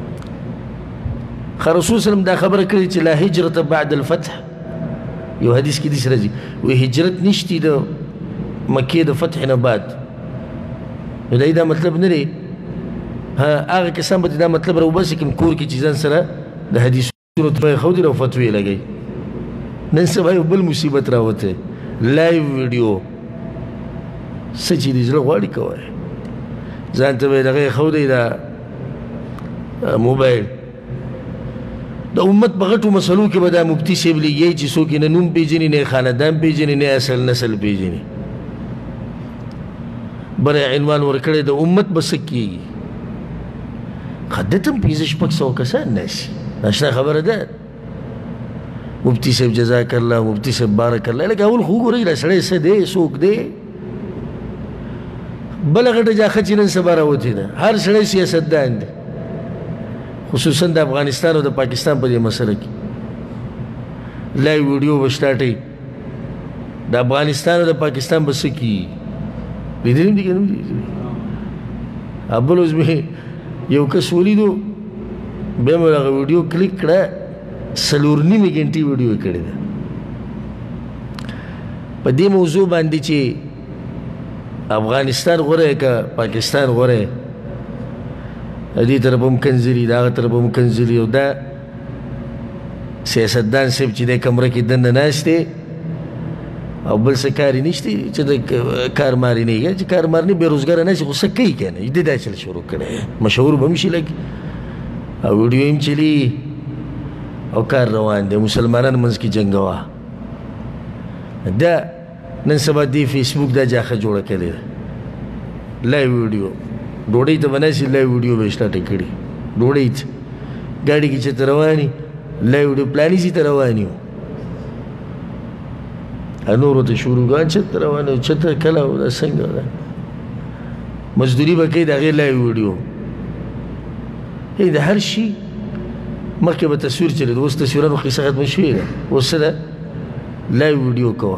خو رسول صلی الله علیه وسلم دا خبره کړې چې لا هجرت بعد الفتح یو حدیث کې داسې راځي وایي هجرت نشتی د مکې د فتح نه بعد نو دا مطلب نه دی هغه کسان به دا مطلب راوباسي کوم کور کې چې ځان سره د حدیثونو ته ښودي او فتوې لګوي نن سبا یو بل مصیبت راوتی لایو ویډیو څه چې دې زړه غواړي کوی ځان ته به یې دغه ښودی دا موبایل د امت په غټو مسلو کې به دا مفتي صاحب لیږي چې څوک یې نه نوم پېژني نه خاندان پېژني نه اصل نسل پېژني بره عنوان ورکړی د امت به څه کېږي دلته هم پنځه شپږ سوه کسان ناشي ناشنا خبره ده مفتي صاحب جزاک الله مفتي صاحب بارک الله لکه اول خو وګورئ دا سړی څه دی څوک دی بله غټه جاخه چې نن سبا راوتې ده هر سړی سیاستدان دی خصوصا د افغانستان او د پاکستان په دې مسله کې لایو ویډیو به سټارټوي د افغانستان او د پاکستان به څه کېږي لیدلي هم دي که نه دي بل اوس مې یو کس ولیدو بیا مې هغه ویډیو کلیک کړه څلور نیمې ګنټې ویډیو یې کړې ده په دې موضوع باندې چې افغانستان غوره که پاکستان غوره دې طرف هم کنځلي د هغه طرف هم کنځلي او دا سیاستدان صاحب چې دی کمره کې دننه ناست دی او بل څه کار یې نشته چې د کارماري نه یي چې کارمار نه بېروزګاره ناست خو څه کوي که نه د دا چل شروع کړی مشهور به هم شي لږ او ویډیو هم چلي او کار روان دی مسلمانانو منځ کې جنګوا دا نن سبا دې فیسبوک دا جاخه جوړه کړې ده لایو ویډیو ډوډۍ ته به ناستې لایو ویډیو به یې سټارټه کړي ډوډۍ ته ګاډي کې چې ته روانې لایو ویډیو پلانیزي ته روان یو نور ورته شروع کړه چېرته روان یو چېرته کله دا څنګه ده مزدوري به کوي د هغې لایو ویډیو ای د هر شي مخکې به تصویر چلېده اوس تصویرانو قصه ختمه شوې ده اوس څه ده لایو ویډیو کوه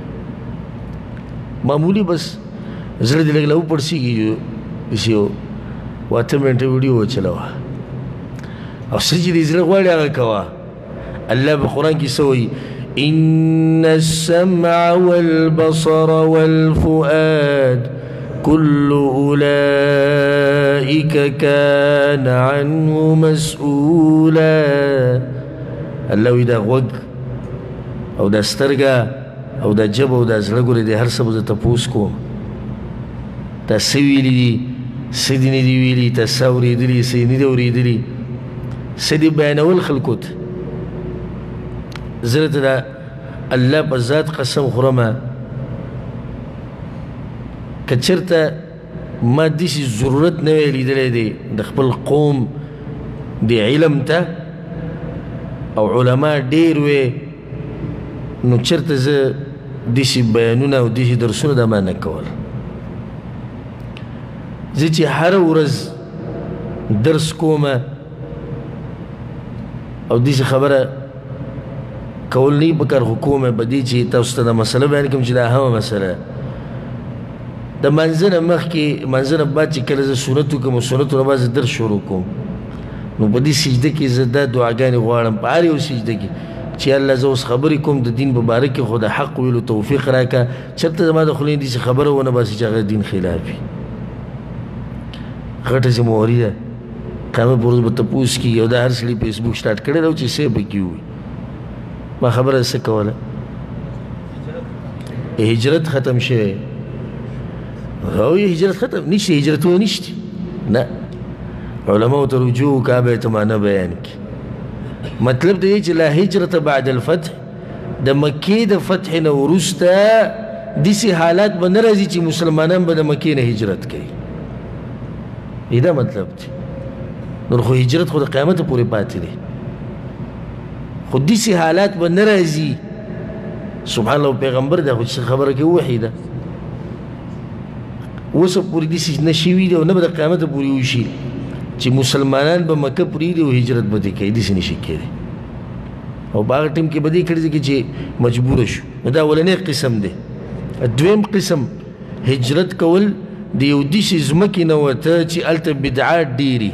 معمولي بس زړه دې لږ له وپړسېږي داسې یو واته منټه ویډیو وچلوه او څه چې دې زړه غواړي هغه کوه الله په قرآن کې څه وایي إن السمع والبصر والفؤاد كل أولئك كان عنه مسؤولا الله إذا غوږ او دا سترګه او دا جبه او دا زړه ګورې دی هر څه به زه تپوس کوم تا څه ویلي دي څه دې نه دي ویلي تا څه اورېدلي څه یې نه دي اورېدلي څه دې بیانول خلکو ته زه درته د الله په ذات قسم خورمه که چېرته ما داسې ضرورت نه وی لیدلی دی د خپل قوم د علم ته او علما ډېر وی نو چېرته زه داسې بیانونه او داسې درسونه دا ما نه کول زه چې هره ورځ درس کومه او داسې خبره کول نه پکار خو کومه په دې چې تاسو ته دا مسله بیان کوم چې دا اهمه مسله د منځه نه مخکې منځه نه بعد چې کله زه سنت وکړم او سنتو نه بعد زه درس شروع کوم نو په دې سجده کې زه دا دعاګانې غواړم په هر یو سجده کې چې الله زه اوس خبرې کوم د دین په باره کې خو د حق ویلو توفیق راکړه چېرته زما د خولې داسې خبره ونه باسي چې هغه دین خلاف وي غټه ذمواري ده قیامت په ورځ به تپوس کېږي او دا هر سړي فیسبوک سټارټ کړی ده چې څه پکې ووایي ما خبره څه کوله هجرت ختم شوی او هجرت ختم نشته هجرت و نشته نه علماء ته رجوع وکړه به ته معنی بیان کړي مطلب دی چې لا هجرت بعد الفتح د مکې د فتح نه وروسته داسې حالات به نه راځي چې مسلمانان به د مکې نه هجرت کوي دا مطلب دی نور خو هجرت خو د قیامت پورې پاتې دی خو داسې حالات به نه راځي سبحان الله پیغمبر دی خو چې خبره کوي وحي ده اوسه پورې داسې نه شوي دي او نه به د قیامت پورې وشي چې مسلمانان به مکه پرېږدي او هجرت به دې کوي داسې نشي کېدی او په هغه ټیم کې به دې کړي دي چې مجبوره شو نو دا اولنی قسم دی دویم قسم هجرت کول د یو داسې ځمکې نه وته چې هلته بدعات ډېري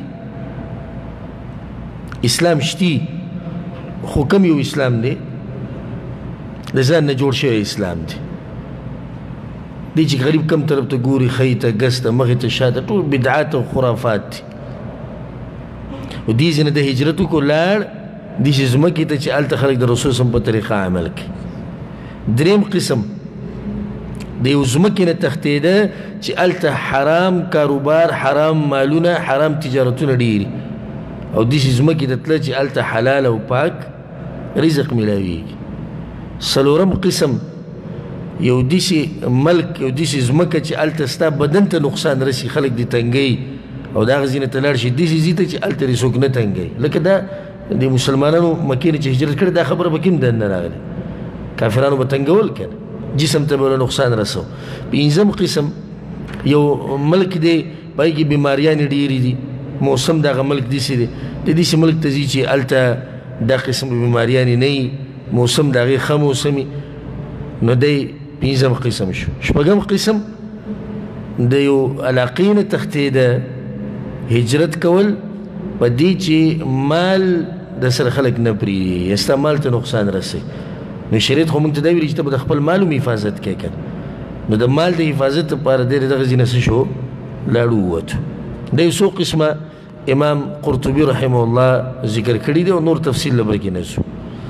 اسلام شتي خو کم یو اسلام دی د ځان نه جوړ شوی اسلام دی دی چې غریب کم طرف ته ګوري ښی ته ګس ته مخې ته شاته ټول بدعات او خرافات دي او دې ځای نه د هجرت وکړو لاړ داسې ځمکې ته چې هلته خلک د رسول صم په طریقه عمل کوي دریم قسم د یو ځمکې نه تښتېده چې هلته حرام کاروبار حرام مالونه حرام تجارتونه ډېري او داسې ځمکې ته تله چې هلته حلال او پاک رزق میلاویږي څلورم قسم یو داسې ملک یو داسې ځمکه چې هلته ستا بدن ته نقصان رسي خلک دې تنګوي او د هغه ځای نه ته لاړ شي داسې ځای ته چې هلته دې څوک نه تنګوي لکه دا د مسلمانانو مکې نه چې هجرت کړی دا خبره به کوم دننه راغلې کافرانو به تنګول که نه جسم ته به نقصان رسو پنځم قسم یو ملک دی په هغې کې بیماریانې ډېرې دي موسم دغه ملک داسې دی د داسې ملک ته ځي چې هلته دا قسم بیماریانې نه وي موسم د هغې ښه موسمي نو دی پنځم قسم شو شپږم قسم د یو علاقې نه تښتېده هجرت کول په دې چې مال د سره خلک نه پرېږدي ستا مال ته نقصان رسوي نو شریعت خو موږ ته دا ویلي چې ته به د خپل مال هم حفاظت کوې که نو د مال د حفاظت لپاره دی دغه ځای نه څه شو لاړو ووتو دا یو څو قسمه امام قرطبي رحمه الله ذکر کړي دي او نور تفصیل له برکې نه ځو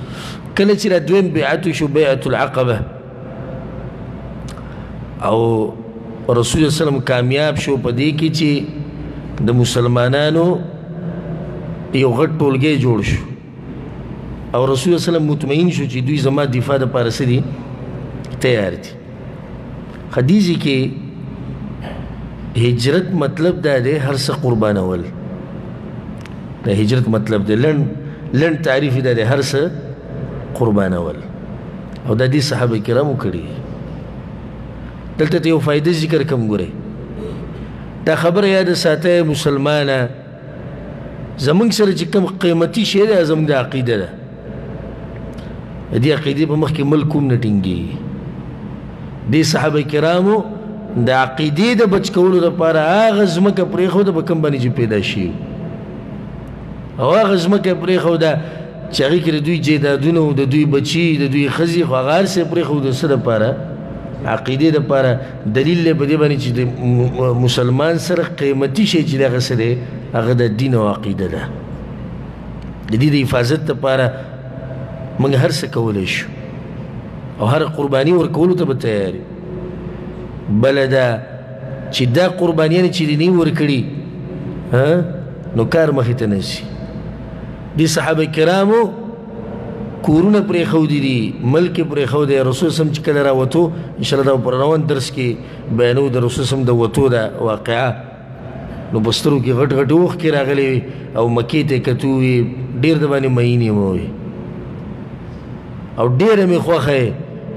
کله چې را دویم بیعت شو بیعت العقبه او رسول الله وسلم کامیاب شو په دې کې چې د مسلمانانو یو غټ ټولګی جوړ شو او رسول الله وسلم مطمئن شو چې دوی زما دفاع دپاره څه دي تیار دي حدیث کې هجرت مطلب دا دی هر څه قربانول د هجرت مطلب دی لنډ لنډ تعریف دا دی هر څه قربانول او دا دي صحابه کرامو کړي دلته ته یو فائدې ذکر کوم ګورئ دا خبره یاد ساته مسلمانه زمونږ سره چې کوم قیمتي شی دی زمونږ د عقیده ده د دې عقیدې په مخ کې ملک هم نه ټینګېږي دې صحابه کرامو د عقیدې د بچ کولو دپاره هغه ځمکه پرېښوده په کوم باندې چې پیدا شي او هغه ځمکه یې پرېښوده چې هغې کې د دوی جیدادونه او د دوی بچي د دوی ښځې خو هغه هر څه یې پرېښوده څه دپاره عقیدې دپاره دلیل دی په دې باندې چې د مسلمان سره قیمتي شی چې دی هغه څه دی هغه د دین او عقیده ده د دې د حفاظت دپاره موږ هر څه کولی شو او هر قرباني ورکولو ته به تیار بله دا چې دا قربانیانې چې دې نه ورکړي نو کار مخې ته نه ځي دې صحابه کرامو کورونه پرېښودي دي ملک یې پرېښودی رسول سم چې کله راوتو انشاءالله دا پر روان درس کې بیانو د رسول سم د وتو دا واقعه نو په سترګو کې غټ غټ اوښکې راغلې وي او مکې ته یې کتو وي ډېر د باندې مینې مو وي او ډېره مې خوښه یې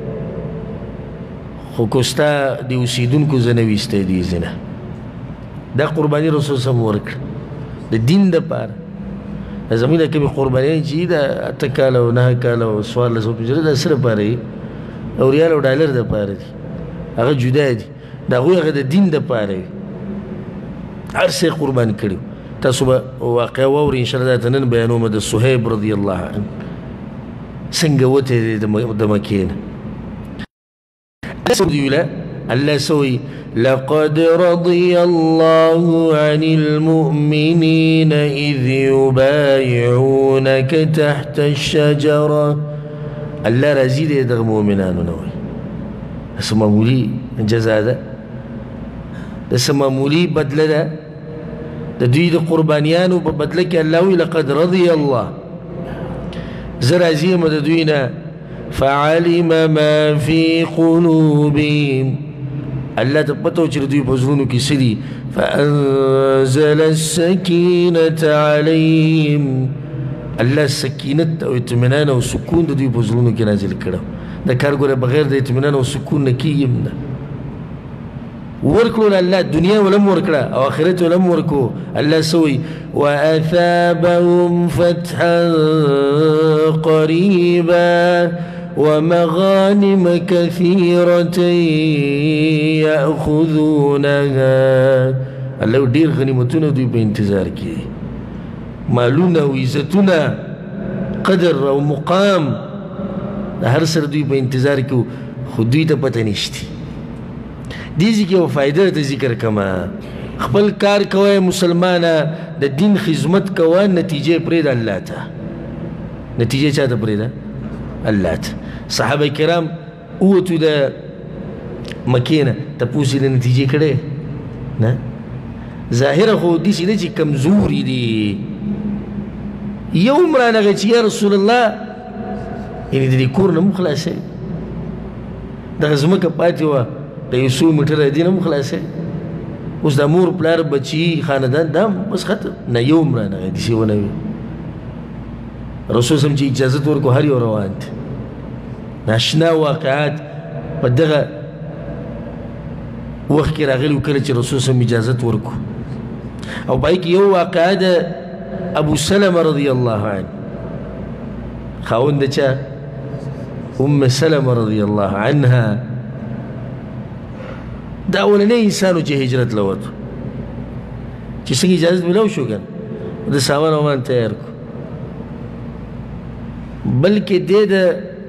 خو که ستا د اوسېدونکو زه نه ویستی دې ځینه دا قرباني رسول سم ورکړه د دین دپاره زمونږ د کومې قربانیانې چې دا اته کاله او نهه کاله او څوارلس او پنځلس دا څه دپاره یي او ریال او ډالر دپاره دي هغه جدا دي د هغوی هغه د دین دپاره وي هر څه یې قربان کړي تاسو به واقعه واورئ انشاءالله دا ته نن بیانوم د صهیب رضی الله عنه څنګه وتی دی د مکې نه الله سوي لقد رضي الله عن المؤمنين إذ يبايعونك تحت الشجرة الله راضي دی دغه مؤمنانو نه وایي څه معمولي جزا ده د څه معمولي بدله ده د دوی د قربانیانو په بدله کې الله وایي لقد رضي الله زه راضي یم د دوی نه فعلم ما في قلوبهم الله ته پته و چې دوی په زړونو کې څه دي فانزل السکینة علیهم الله سکینت او اطمینان او سکون د دوی په زړونو کې نازل کړه دا کار ګوره بغیر د اطمینان او سکون نه کېږي هم نه ورکړو الله دنیا ولم ورکړه او آخرت ولم ورکو الله سوي واثابهم فتحا قريبا ومغانم كثيرة يأخذونها الله ډیر غنیمتونه دوی په انتظار کې مالونه او عزتونه قدر او مقام هر سره دوی په انتظار کې خو دوی ته پته نشته دې ځکه یو فایده ته ذکر کما خپل کار کوئ مسلمانه د دین خدمت کوه نتیجه پرېږده الله ته نتیجه چا ته پرېږده الله ته صحابه کرام ووتو د مکې نه تپوس یې د نتیجې کړی نه ظاهره خو داسې ده چې کمزوري دي یو هم رانغی چې یا رسول الله یعنې د دې کور نه هم خلاصوي دغه ځمکه پاتې وه د یو څو میټره دې نه هم خلاصوي اوس د مور پلار بچي خاندان دا هم بس ختم نه یو هم رانغی داسې ونه وي رسول صم چې اجازت ورکو هر یو روان دي ناشنا واقعات په دغه وخت کې راغلي و کله چې رسول صم اجازت ورکو او پای کې یو واقعه ده ابو سلمه رضی الله عنه خاوند د چا ام سلمه رضی الله عنها دا اولنی انسانو چې هجرت له وتو چې څنګه اجازت میلاو شو کنه د سامان وامان تیار کو بلکې دې د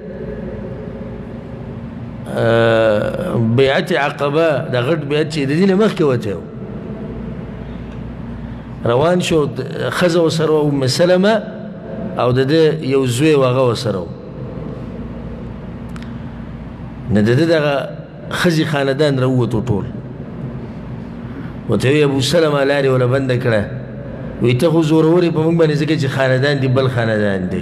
بیعت عقبه د غټ بیعت چې د دې نه مخکې وتی روان شو ښځه ورسره وه ام سلمه او د ده یو زوی و هغه ورسره و نه د ده دغه ښځې خاندان راووتو ټول ورته وی ابو سلمه لارې وله بنده کړه وی ته خو زورور یې په موږ باندې ځکه چې خاندان دي بل خاندان دی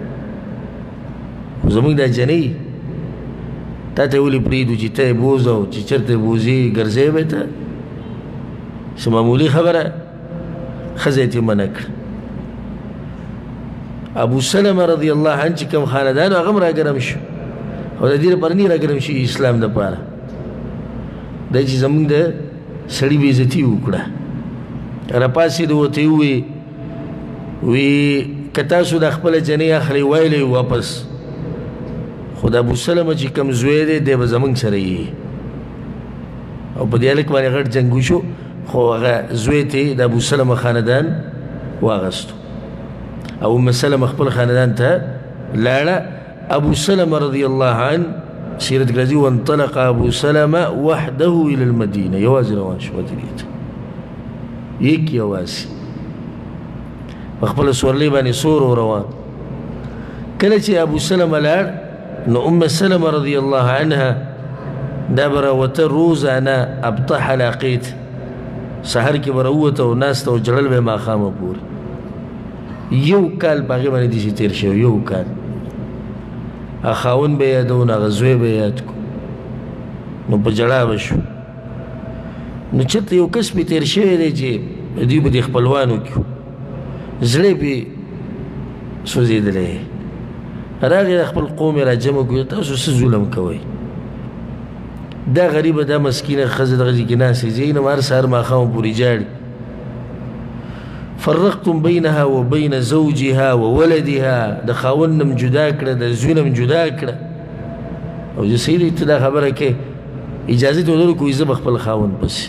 خو زموږ دا جنۍ تا ته ولې پرېږدو چې ته یې بوځه او چې چېرته یې بوځې ګرځې به ته څه معمولي خبره ښځه یې ترې منع کړه ابو سلمه رضی الله عنه چې کوم خاندان و هغه هم راګرم شو او د دې لپاره نه راګرم شي اسلام دپاره دا چې زموږ د سړي بې عزتي وکړه راپاڅېد ورته یې وویې وی که تاسو دا خپله جنۍ اخلئ ویلی واپس خو د ابو سلمه چې کوم زوی دی دی به زموږ سره یي او په دې هلک باندې غټ جنګ وشو خو هغه زوی ته د ابو سلمه خاندان واغستو او ام سلمه خپل خاندان ته لاړه ابو سلمه رضی الله عنه سیرت کې راځي وانطلق ابو سلمه وحده الى المدینه یوازې روان شو ودرېد یک یوازې په خپله سورلۍ باندې سور روان کله چې ابو سلمه لاړ نو ام سلمه رضی الله عنها دا به راوته روزانه ابطح حلاقیت سحر کې به راووته او ناسته او جړل به یې ماښامه پورې یو کال په هغې باندې داسې تېر شوی یو کال هغه خاوند به یې یادونه هغه زوی به یې یاد کړو نو په ژړا به شو نو چېرته یو کس پې تېر شوی دی چې دوی به دې خپلوانو کې زړه پې سوځېدلی راغی د خپل قوم یې را جمع کړو تاسو څه ظلم کوئ دا غریبه دا مسکینه ښځه دغه ځای کې ناستې ځای نه هر سهار ماښام پورې جاړي فرقتم بینها و بین زوجها و ولدها د خاوند نم جدا کړه د زوی نم جدا کړه او چې سیدي ته دا خبره کې اجازه ته ودرو کوي زه به خپل خاوند پسې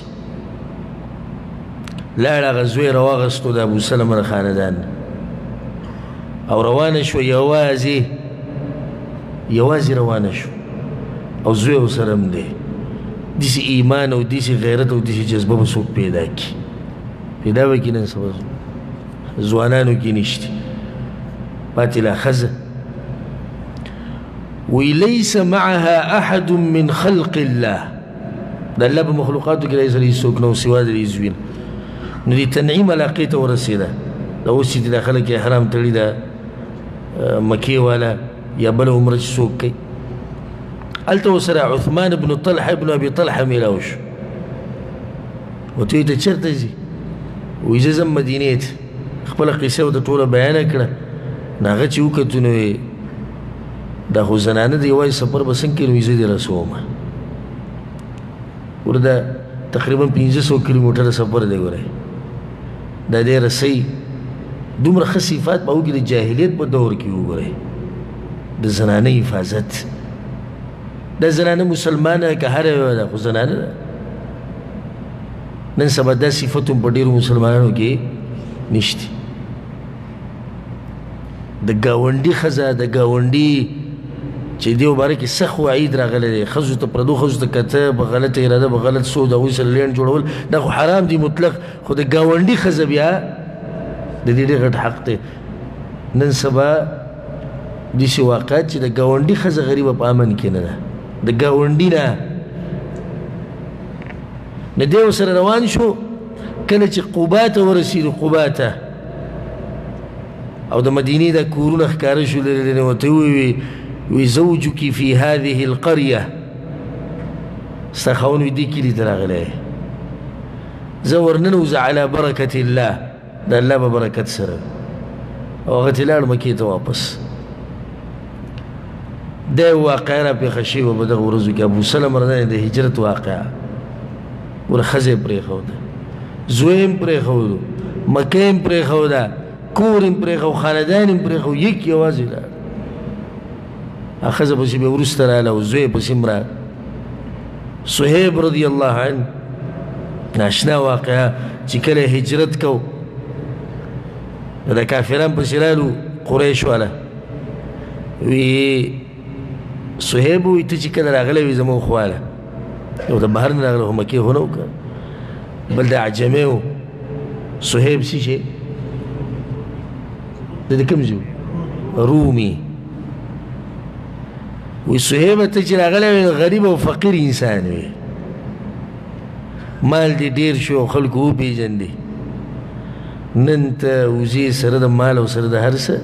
لاړ هغه زوی راواغستو د ابو سلمه د خاندان او روانه شوه یوازې یوازې روانه شو او زوی ورسره هم دی داسې ایمان او داسې غیرت او داسې جذبه به څوک پیدا کړي پیدا به کړي نن سبا ځوانانو کې نشته پاتې لا ښځه وی لیس معها احد من خلق الله د الله په مخلوقاتو کې رئیس رئیس څوک نه و سوا د دې زوی نو دې تنعیم علاقې ته ورسېده دا اوس چې دا خلک یې حرام تړي دا مکې والا یا بله عمره چې څوک کوي هلته ورسره عثمان بن طلحه بن ابي طلحه میلاو شو ورته ویې ته چېرته ځي وایي زه ځم مدینې ته خپله قصه ورته ټوله بیانه کړه نو هغه چې وکتو نو دا خو زنانه د یوازې سفر به څنګه کوي نو زه دې رسومه ګوره دا تقریبا پنځه سوه کیلومیټره سفر دی ګوره دا دې رسۍ دومره ښه صفات به وکړي د جاهلیت په دور کې وګورئ د زنانه حفاظت دا زنانه مسلمانه که هره یوه ده خو زنانه ده نن سبا دا صفت هم په ډېرو مسلمانانو کې نشته د ګاونډي ښځه د ګاونډي چې دې باره کې سخت وعید راغلی دی ښځو ته پردو ښځو ته کته په غلطه اراده په غلط سود هغوی سره لینډ جوړول دا خو حرام دي مطلق خو د ګاونډي ښځه بیا د دې ډېر غټ حق دی نن سبا داسې واقعات چې د ګاونډي ښځه غریبه په امن کې نه ده د ګاونډي نه نه دی ورسره روان شو کله چې قبا ته ورسېدو قبا ته او د مدینې دا کورونه ښکاره شو لرې لرې ورته وویل وی زوجك في هذه القرية ستا خاوند وی دې کلي ته راغلی زه ورننوځه على برکة الله د الله په برکت سره او هغه ترې لاړ مکې ته واپس دا یو واقعه راپېښه شوې وه په دغه ورځو کې ابو سلمه رضی د هجرت واقعه ګوره ښځه یې پرېښوده زوی یې هم پرېښودو مکه یې هم پرېښوده کور یې هم پرېښو خاندان یې هم پرېښو یک یوازې لاړ هغه ښځه پسې بیا وروسته راغله او زوی یې پسې هم راغله صهیب رضی الله عنه ناشنا واقعه چې کله هجرت کو د کافران پسې رالو قریش والا وی صهیب وی ته چې کله راغلی وي زموږ خواله یو د بهر نه راغلی خو مکې خو نه و که بل د عجمې و صهیب څه شی د د کوم ځای رومي وی صحیب ته چې راغلی وی غریب او فقیر انسان وی مال دې ډېر شو خلکو وپېژندې نن ته وزې سره د مال او سره د هر څه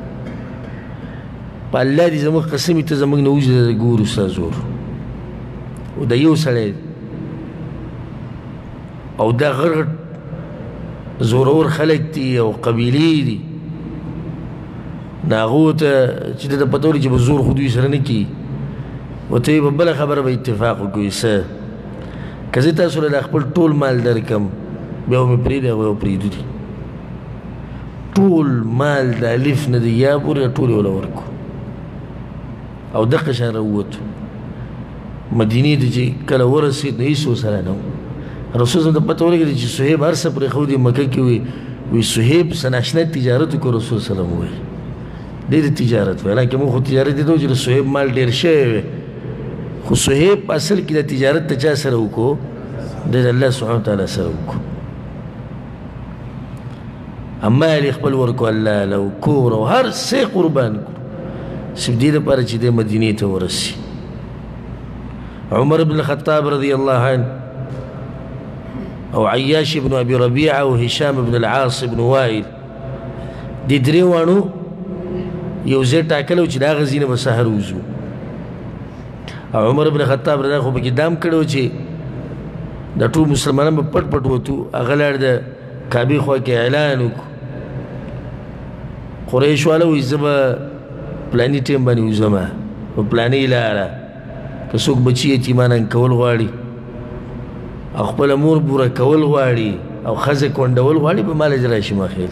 په الله دې زموږ قسم ته زموږ نه وجده ګورو ستا زور او د یو سړی او دا غرغټ زورور خلک دي او قبیلې دي نو هغو ته چې ده ته پته ولګي چې به زور خو دوی سره نه کي ورته یې به بله خبره به اتفاق وکړي څه که زه تاسو له خپل ټول مال درکم بیا به مې پرېږدي هغوی به پرېږدو دي ټول مال د الف نه د یا پورې ټول یې وله ورکړو او دغه شان راووتو مدینې ته چې کله ورسېد نو هېڅ ورسره نه و رسول صلی ته پته ولګېده چې صهیب هر څه پرېښودي مکه کې وي وی صهیب څه ناشنا تجارت وکړو رسول سلم وویل ډېر تجارت وی حالانکې موږ خو تجارت دې ته و چې د صهیب مال ډېر شوی وی خو صهیب اصل کې د تجارت د چا سره وکړو د الله سبحانه وتعالی سره وکړو مال یې خپل ورکړو الله له کور او هر څه قربان کړو صرف دې دپاره چې دی مدینې ته ورسي عمر بن الخطاب رضی الله عنه او عیاش بن ابي ربيعه او هشام بن العاص بن وائل دې درې واړو یو ځای ټاکلی و چې د هغه ځای نه به سهار وځو او عمر بن خطاب رضی خو پکې دام کړی و چې د ټول مسلمانان به پټ پټ وتو هغه لاړ د کعبې خوا کې اعلان وکړو قریش والا وایي زه به پلاني ټیم باندې وځم په پلاني لاره که څوک بچي یتیمانان کول غواړي او خپله مور بوره کول غواړي او ښځه کونډول غواړي په مال اجر راشي ماخیر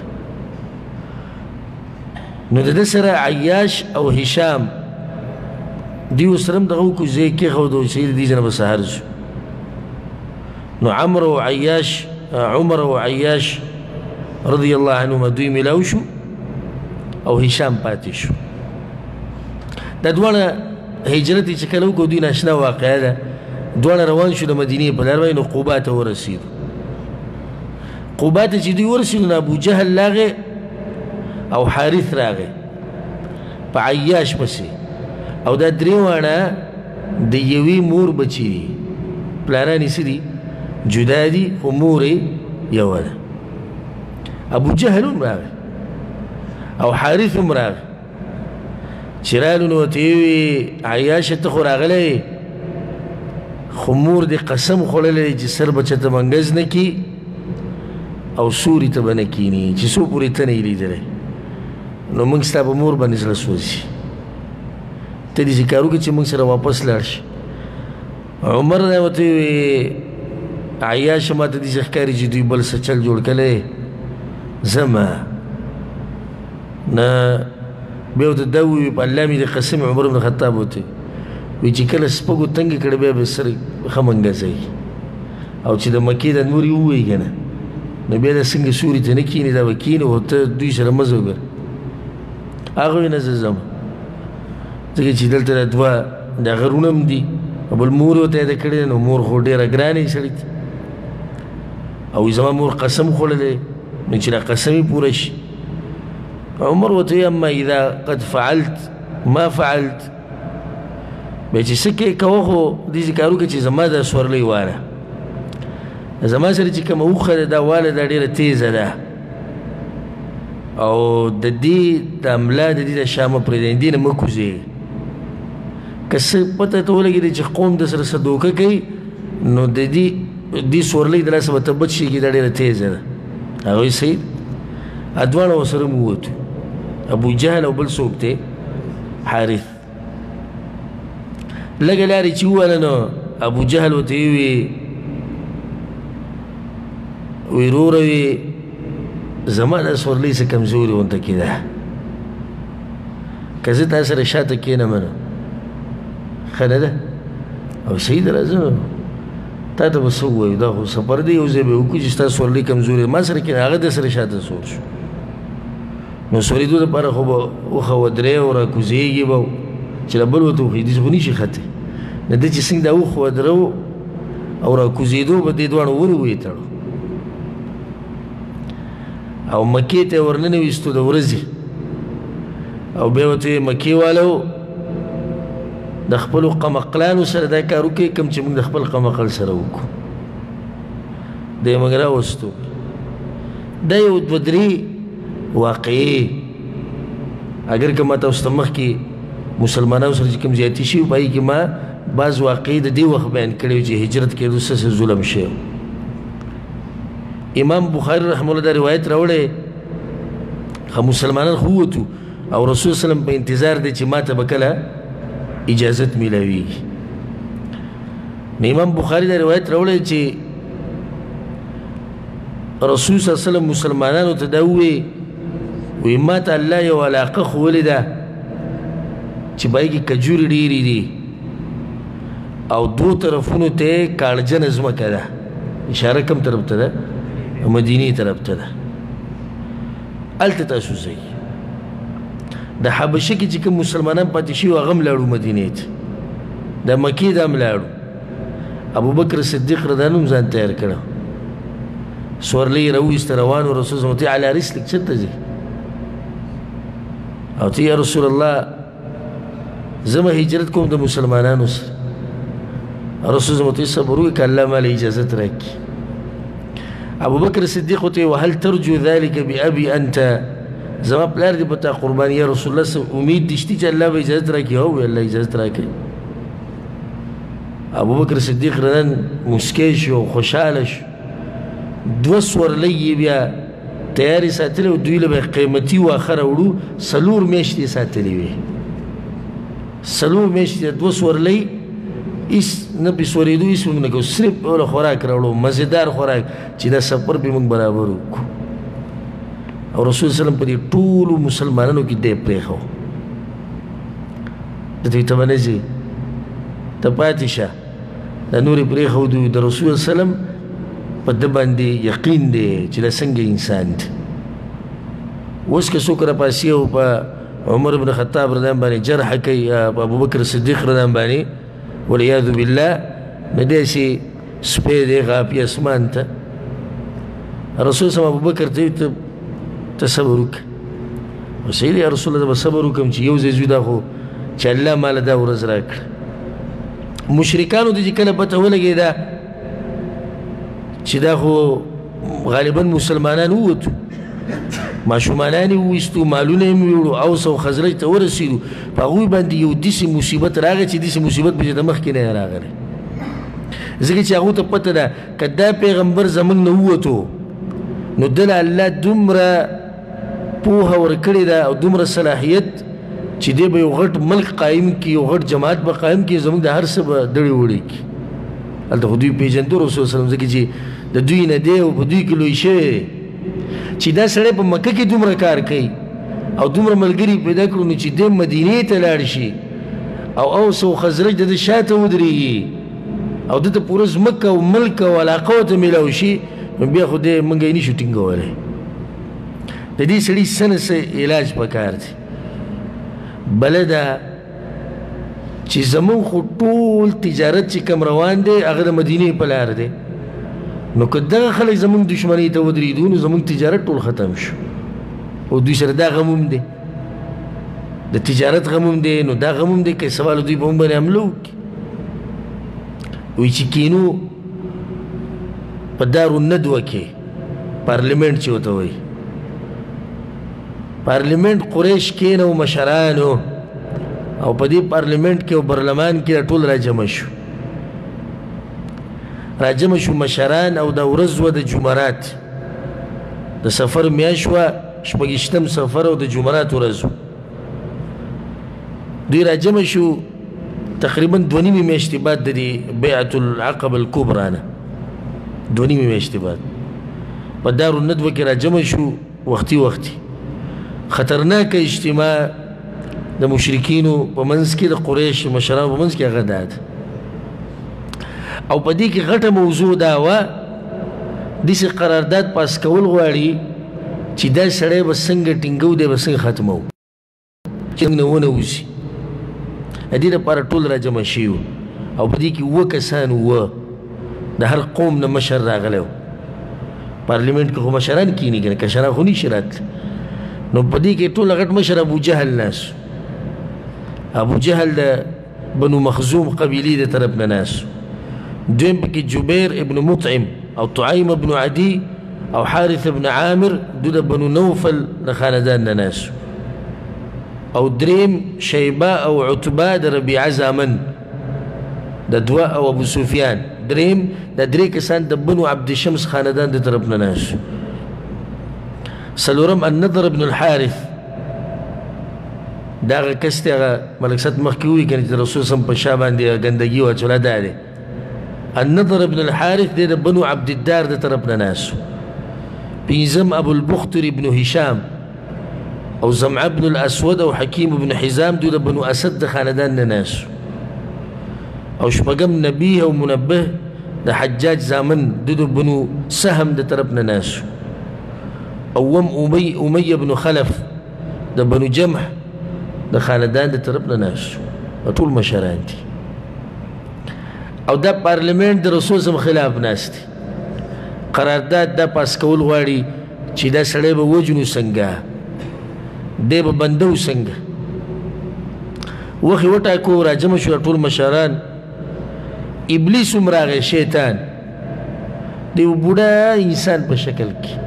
نو د ده سره عیاش او هشام دوی ورسره هم دغه وکړو ځای کېښودو چې د دې ځای نه به سهار شو نو عمر او عیاش عمر او عیاش رضی الله عنهما دوی میلاو شو او هشام پاتې شو دا دواړه هجرت چې کله وکړو دوی ناشنا واقعه ده دواړه روان شو د مدینې په لار باندې نو قبا ته ورسېدو قبا ته چې دوی ورسېدو نو ابو جهل راغی او حارث راغی په عیاش پسې او دا درې واړه د یوې مور بچي دي پلاران یې څه دي جدا دي خو مور یې یوه ده ابو جهل هم راغی او حارث هم راغی چې رالو نو ورته یې وویې عیاشه ته خو راغلی خو مور دې قسم خوړلی چې سر به چاته منګز نه کي او سوري ته به نه کیني چې څو پورې ته نه یې لیدلی نو موږ ستا په مور باندې زړه سوځي ته دې چې کار وکړې چې موږ سره واپس لاړ شي عمر نه ورته وویې عیاشه ما ته داسې ښکاري چې دوی بل څه چل جوړ کړی زما نه بیا ورته دا وویې په الله مې د قسم عمر بن خطاب ورته وی چې کله سپږو تنګې کړې بیا به سر ښه منګزوي او چې د مکې د نور یې ووایي که نه نو بیا د څنګه سوري ته نه کښېني دا به کښېني خو ته دوی سره مزه وکړه هغه وی نه زه ځم ځکه چې دلته دا دوه د غرونه هم دي او بل مور ورته یاده کړې ده نو مور خو ډېره ګرانه یې سړي ته او زما مور قسم خوړلی نو چې دا قسم یې پوره شي عمر ورته وی اما اذا قد فعلت ما فعلت بیا چې څه کې کوه خو داسې کار وکړه چې زما دا سورلۍ واله زما سره چې کومه اوښه ده دا واله دا ډېره تیزه ده او د دې د املا د دې د شا مه پرېږدئ دې نه مه کوزېږئ که څه پته ته ولګېدی چې قوم د سره څه دوکه کوي نو د دې دې سورلۍ د لاسه به ته بچ شي دا ډېره تیزه ده هغوی صحیح دواړه ورسره مو ووتو ابو جهل او بل څوک دی حارث لږه لارې چې ووهله نو ابو جهل ورته یې وویې وی وروره وی زما دا سورلۍ څه کمزورې غونته کېده که زه تا سره شاته کښېنم نو ښه نه ده او صحیح ده راځه نو تا ته به څه ووایو دا خو سفر دی یو ځای به وکړو چې ستا سورلۍ کمزورې ما سره کښېنه هغه د سره شاته سور شو نو سورېدو دپاره خو به اوښه ودرې او را کوزېږي به چې له بل ورته وښیي داسې خو نشي ختې نه ده چې څنګه دا اوښ ودرو او را کوزېدو به دې دواړو ور ویې تړو او مکې ته یې ورننویستو د ورځې او بیا ورته یې مکې والو د خپلو قمقلانو سره دا کار وکړي کوم چې موږ د خپل قمقل سره وکړو دی موږ راوستو دا یو دوه درې واقعې اگر که ما تاسو ته مخکې مسلمانانو سره چې کوم زیاتي شوي په هغې کې ما بعض واقعې د دې وخت بیان کړی چې هجرت کېدو څه څه ظلم شوی امام بخاري رحمه الله دا روایت راوړی خو مسلمانان خو ووتو او رسول وسلم په انتظار دی چې ما ته به کله اجازت میلاویږي نو امام بخاري دا روایت راوړی چې رسول صلی الله علیه وسلم مسلمانانو ته دا ووی وی ما ته الله یو علاقه ښوولې ده چې په هغې کې کجورې ډېرې دي او دو طرفونو ته یې کاړجنه ځمکه ده اشاره کوم طرف ته ده مدینې طرف ته ده هلته تاسو ځئ د حبشه کې چې کوم مسلمانان پاتې شوي هغه هم لاړو مدینې ته د مکې ته هم لاړو ابوبکر صدیق رضیالله هم ځان تیار کړه سورلی یې راوایسته روان و رسول صلی الله علی رسلک چېرته ځې او ته یا رسول الله زه به هجرت کوم د مسلمانانو سره رسول صلی الله صبر وکړه که الله ماله اجازت راکړي ابوبکر صدیق ورته ویل وهل ترجو ذلک بابي انت زما پلار دې په تا قربان یا رسول الله څه امید دې شته چې الله به اجازت راکړي هو الله اجازت راکړي ابوبکر صدیق رنن مسکی شو خوشحاله شو دوه سورلۍ یې بیا تیارې ساتلې او دوی له به قیمتي واښه راوړو څلور میاشتې ساتلې وې څلور میاشتې دوه سورلۍ هېڅ نه پې سورېدو هېڅ موږ نه کوو صرف اوله خوراک راوړو مزېدار خوراک چې دا سفر پې موږ برابر وکړو او رسول وسلم په دې ټولو مسلمانانو کې دی پرېښو درته ته به نه ځې ته پاتې شه دا نور یې پرېښودو د رسول وسلم په ده باندې یقین دی چې دا څنګه انسان دی اوس که څوک راپاسي او په عمر بن خطاب رضیان باندې جرح کوي په ابوبکر صدیق رضیان باندې والعیاذ بالله نو داسې سپی دی غاپي اسمان ته رسول صلی ابوبکر ته ته ته صبر وکړه صحیح دی یا رسول الله زه به صبر وکړم چې یو ځای ځو دا خو چې الله ماله دا ورځ راکړه مشرکانو ته چې کله پته ولګېده چې دا خو غالبا مسلمانان ووتو ماشومانان یې وویستو مالونه یې ویوړو اوس او خزرج ته ورسېدو په هغوی باندې یو داسې مصیبت راغی چې داسې مصیبت به چې د مخکې نه یې راغلی ځکه چې هغو ته پته ده که دا پیغمبر زموږ نه ووتو نو دله الله دومره پوهه ورکړې ده او دومره صلاحیت چې دی به یو غټ ملک قایم کړي یو غټ جماعت به قایم کړي زموږ د هر څه به دړې وړې کړي هلته خو دوی پېژندو رسول وسلم ځکه چې د دوی نه دی او په دوی کې لوی شوی دی چې دا سړی په مکه کې دومره کار کوي او دومره ملګري پیدا کړو نو چې دی مدینې ته لاړ شي او اوس او خزرج د ده شاته ودرېږي او دته پوره ځمکه او ملک او علاقه ورته میلاو شي نو بیا خو دی موږ یې نشو ټینګولی د دې سړي څه نه څه علاج پکار دی بله ده چې زموږ خو ټول تجارت چې کم روان دی هغه د مدینې په لار دی نو که دغه خلک زموږ دشمنۍ ته ودرېدو نو زموږ تجارت ټول ختم شو او دوی سره دا غم هم دی د تجارت غم هم دی نو دا غم هم دی که سوال دوی په موږ باندې حمله وکړي وایي چې کینو په دارالندوه کې پارلیمنټ چې ورته وایي پارلیمنټ قریش کېنو مشرانو او په دې پارلیمنټ کې او برلمان کې ټول راجمع شو راجمع شو مشران او دا ورځ وه د جمعرات د سفر میاشت وه شپږیشتم سفر او د جمعرات ورځ دوی راجمع شو تقریبا دوه نیمې میاشتې بعد د دې بیعة العقبه الکبرا نه دوه نیمې میاشتې بعد په دارالندوه کې راجمع شو وختي وختي خطرناکه اجتماع د مشرکینو په منځ کې د قریش مشرانو په منځ کې هغه دا ده او په دې کې غټه موضوع دا وه داسې قرارداد پاس کول غواړي چې دا سړی به څنګه ټینګو دی به څنګه ختمو چې موږ نه ونوځي د دې لپاره ټول راجمع شوي وو او په دې کې اووه کسان وه د هر قوم نه مشر راغلی و پارلیمنټ کې خو مشران کیني که نه کشران خو نشي راتلی نو په دې کې ټول غټ مشر ابو جهل ناس ابو جهل د بنو مخزوم قبیلی د طرف نه ناسو دویم پکې جبیر ابن مطعم او طعیم ابن عدی او حارث ابن عامر دو د بنو نوفل د خاندان نه ناسو او دریم شیبه او عتبه د ربیعه زامن د دوه او ابو سفیان دریم د درې کسان د بنو عبد شمس خاندان د طرف نه ناسو سلورم النضر ابن الحارث دا هغه کس دی هغه ملک صاحب مخکې ووایي که نه چې رسول صم په شا باندې ګندګي واچوله دا دی النضر ابن الحارث دی د بنو عبدالدار د طرف نه ناسو پنځم ابو البختر ابن هشام او زمعه ابن الاسود او حکیم ابن حزام دوی د بنو اسد د خاندان نه ناسو او شپږم نبیه او منبه د حجاج زامن دوی د بنو سهم د طرف نه ناسو اوم امی امیه ابن خلف د بنو جمح د خاندان د طرف نه ناسو ټول مشران دي او دا پارلمنت د رسول صم خلاف ناست دي قرارداد دا پاس کول غواړي چې دا سړی به وجنو څنګه دی به بندو څنګه وخې وټاکو راجمع شو ټول مشران ابلیس هم راغی شیطان د یو بوډا انسان په شکل کې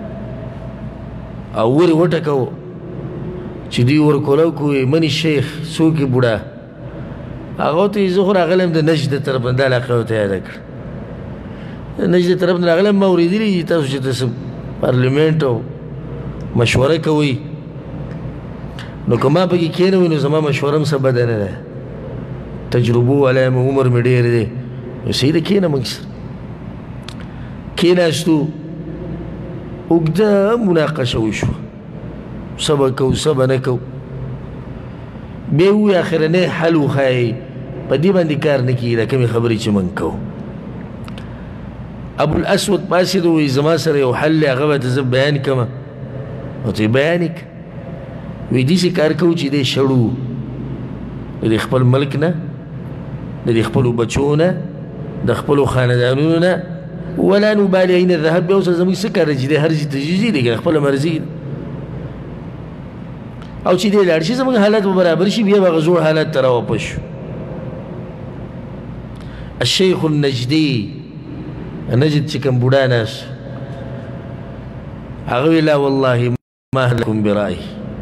او ورې وټکو چې دوی ورکولو کوي منی شیخ څوک یې بوډا هغه ته یې زه خو راغلی یم د نجد د طرف نه دا علاقه ورته یاده کړه د نجد د طرف نه راغلی یم ما اورېدلي دي تاسو چې تاسو پارلمنټ او مشوره کوئ نو که ما پکې کښېنوئ نو زما مشوره هم څه بده نه ده تجربو والا یم عمر مې ډېر دی نو صحیح ده کښېنه موږ سره کښېناستو اوږده مناقشه وشوه سبا کو سبا نه کو بیا ووایي اخرنی حل وښایي په دې باندې کار نه کېږي دا کومې خبرې چې موږ کوو ابو الاسود پاڅېد ووایي زما سره یو حل دی هغه به ته زه بیان کړمه ورته یې بیان یې کړه وایي داسې کار کوو چې دی شړو د دې خپل ملک نه د دې خپلو بچو نه د خپلو خاندانونو نه ولا نبالي اين الذهب بیا اوس زموږ څه کار دی چې دی هر ځای ته ځي دی که خپله مرضي او چې دی لاړ شي زموږ حالت به برابر شي بیا به هغه زوړ حالت ته راواپس شو الشیخ النجدي نجد چې کوم بوډا ناست هغه وی لا والله ما لكم برأي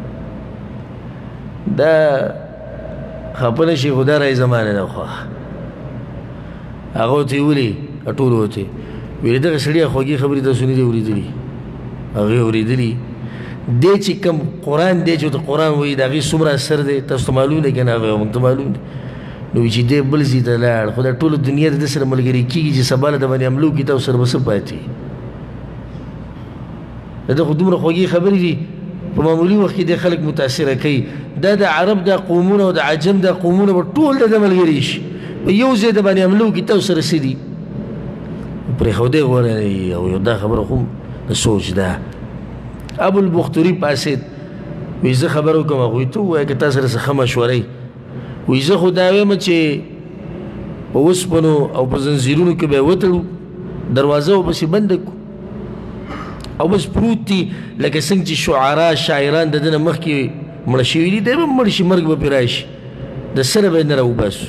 دا خپه نه شي خو دا رأی زما نه ده خوښه هغه ورته یې ولي ټولو ورته ویل دغه سړي خوږې خبرې تاسو نه دي اورېدلي هغې اورېدلي دی چې کوم قرآن دی چې ورته قرآن وایي د هغې څومره اثر دی تاسو ته معلوم دی که نه هغه موږ ته معلوم دی نو وایي چې دی بل ځای ته لاړ خو دا ټوله دنیا د ده سره ملګري کېږي چې سبا له د باندې حمله وکړي تاسو سره به څه پاتې د ده خو دومره خوږې خبرې دي په معمولي وخت کې دی خلک متاثره کوي دا د عرب دا قومونه او د عجم دا قومونه به ټول د ده ملګري شي په یو ځای د باندې حمله وکړي تاسو سره څه دي پرېښودی غوره او یو دا خبره خو د سوچ ده ابو البختري پاسید وایي زه خبره وکړم هغوی ته ووایه که تا سره څه ښه مشورې وایي زه خو دا وایم چې په اوسپنو او په زنځیرونو کې به یې وتړو دروازه به پسې بنده کړو او بس پروت دي لکه څنګه چې شعرا شاعران د ده نه مخکې مړه شوي دي دی به مړ شي مرګ به پرې راشي د سره به یې نه راوباسو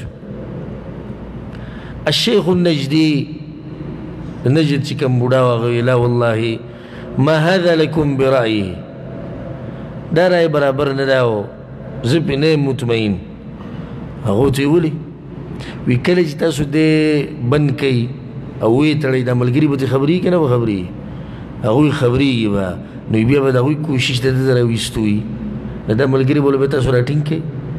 الشیخ النجدي نجد چې کوم بوډا و هغه لا والله ما هذا لكم برأيه دا رأی برابر نه ده او زه پرې نه یم مطمئن هغه ورته یې ولې وایي کله چې تاسو دې بند کوئ او ویې تړئ دا ملګري به ترې خبرېږي که نه به خبرېږي هغوی خبرېږي به نو بیا به د هغوی کوشش د ده د راویستو وي د ده ملګري به به تاسو راټینګ کړئ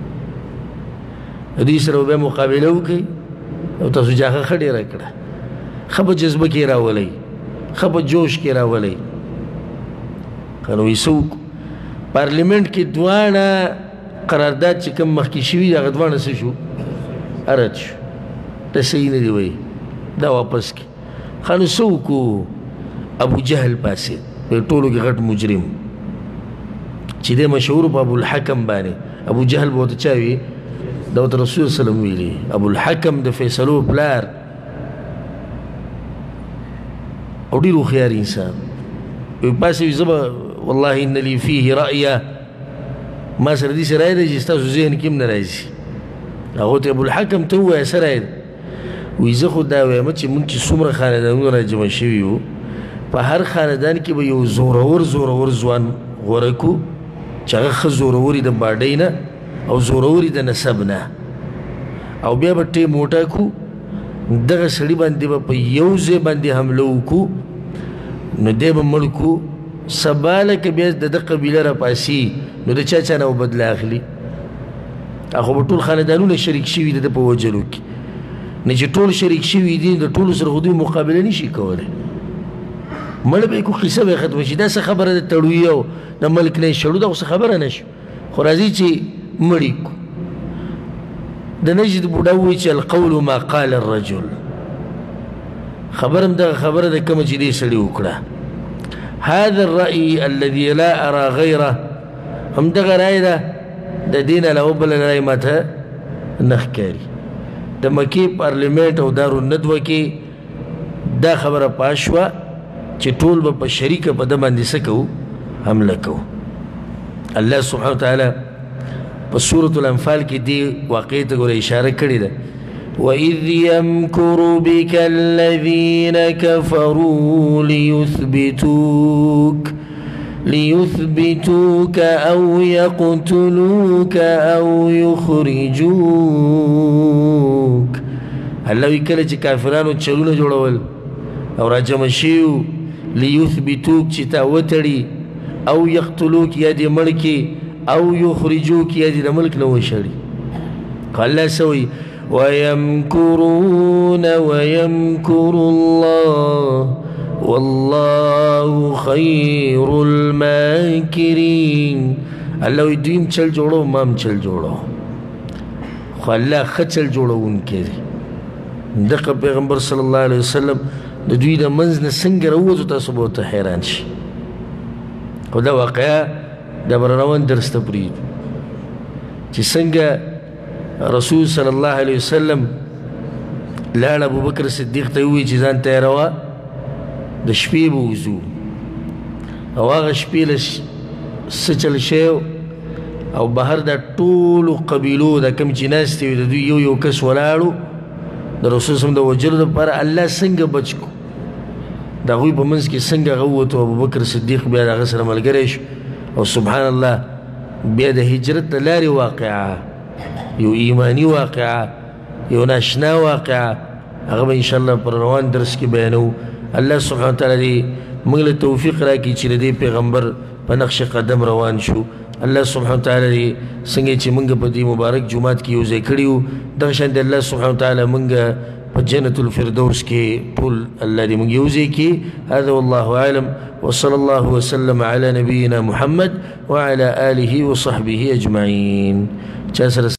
د دوی سره به بیا مقابله وکړئ او تاسو جاغه ښه ډېره کړه ښه په جذبه کې راولئ ښه په جوش کې راولئ که نو وایي څه وکړو پارلمنټ کې دواړه قرارداد چې کوم مخکې شوي دي هغه دواړه څه شو رد شو دا صحیح نه دي وایي دا واپس کړي ښه نو څه وکړو ابو جهل پاسید په ټولو کې غټ مجرم چې دی مشهور په ابو الحکم باندې ابو جهل به ورته چا وي دا ورته رسول وسلم ویلي ابو الحکم د فیصلو پلار او ډېر هوښیار انسان وایي پاسې وي زه به والله ان لي فيه رأيه ما سره داسې رایه دی چې ستاسو ذهن کې هم نه راځي هغه ته ابوالحکم ته ووایه څه رایې ده وایي زه خو دا وایم چې موږ چې څومره خاندانونه راجمع شوي وو په هر خاندان کې به یو زورور زورور ځوان غوره کړو چې هغه ښه زوروري د باډۍ نه او زوروري د نسب نه او بیا به ټیم وټاکو دغه سړي باندې به په یو ځای باندې حمله وکړو نو دی به مړ کړو سبا لکه بیا د ده قبیله راپاسي نو د چا چا نه به بدله اخلي هغه به ټول خاندانونه شریک شوي د ده په وجلو کې نه چې ټول شریک شوي دي د ټولو سره خو دوی مقابله نه شي کولی مړ به یې کو قصه به یې ختمه شي دا څه خبره د تړوي او د ملک نه یې شړو دا خو څه خبره نه شو خو راځي چې مړ یې کړو د نجد بوډا ووایي چې القول ما قال الرجل خبر هم دغه خبره ده کومه چې دې سړي وکړه هذا الرأي الذي لا أرى غيره هم دغه رأی ده د دې نه علاوه بله رأی ماته نه ښکاري د مکې پارلیمنټ او دارالندوه کې دا خبره پاس شوه چې ټول به په شریکه په ده باندې څه کوو حمله کوو الله سبحانه وتعالی په سورة الانفال کې دې واقعې ته ګوره اشاره کړې ده وَإِذْ يَمْكُرُ بِكَ الَّذِينَ كَفَرُوا لِيُثْبِتُوكَ لِيُثْبِتُوكَ أَوْ يَقْتُلُوكَ أَوْ يُخْرِجُوكَ الله وی کله چې کافرانو چلونه جوړول او راجمع شیو لِيُثْبِتُوک چې تا وتړي او یقتلوک یا دې مړ کړي او یخرجوک یا دې د ملک نه وشړي خو الله څه وایي وَيَمْكُرُونَ وَيَمْكُرُ اللَّهُ وَاللَّهُ خَيْرُ الْمَاكِرِينَ الله وایي دوی هم چل جوړو ما هم چل جوړو خو الله ښه چل جوړوونکی دی دغه پیغمبر صلی الله علیه وسلم د دوی د منځ نه څنګه راووتو تاسو به ورته حیران شي خو دا واقعه د روان درس ته پرېږدو چې څنګه رسول صلی الله علیه وسلم لاړ ابوبکر صدیق ته ووایي چې ځان تیاروه د شپې به وځو او هغه شپې له څه چل شی او بهر د ټولو قبیلو دا کوم چې ناستې وي د دوی یو یو کس ولاړو د رسول صلی د وجلو دپاره الله څنګه بچ کړو د هغوی په منځ کې څنګه هغه ووتو ابوبکر صدیق بیا د هغه سره ملګری شو او سبحان الله بیا د هجرت د لارې واقعه یو ایمانی واقعه یو ناشنا واقعه هغه به انشاءالله پر روان درس کې بیانو الله سبحانه وتعالی دې موږ له توفیق راکړي چې د دې پیغمبر په نقش قدم روان شو الله سبحانه وتعالی دې څنګه چې موږ په دې مبارک جومات کې یو ځای کړي وو دغه شان د الله سبحانه وتعالی موږ په جنة الفردوس کې ټول الله دې موږ یو ځای کړي هذا والله اعلم وصلى الله وسلم على نبينا محمد وعلى آله وصحبه أجمعين.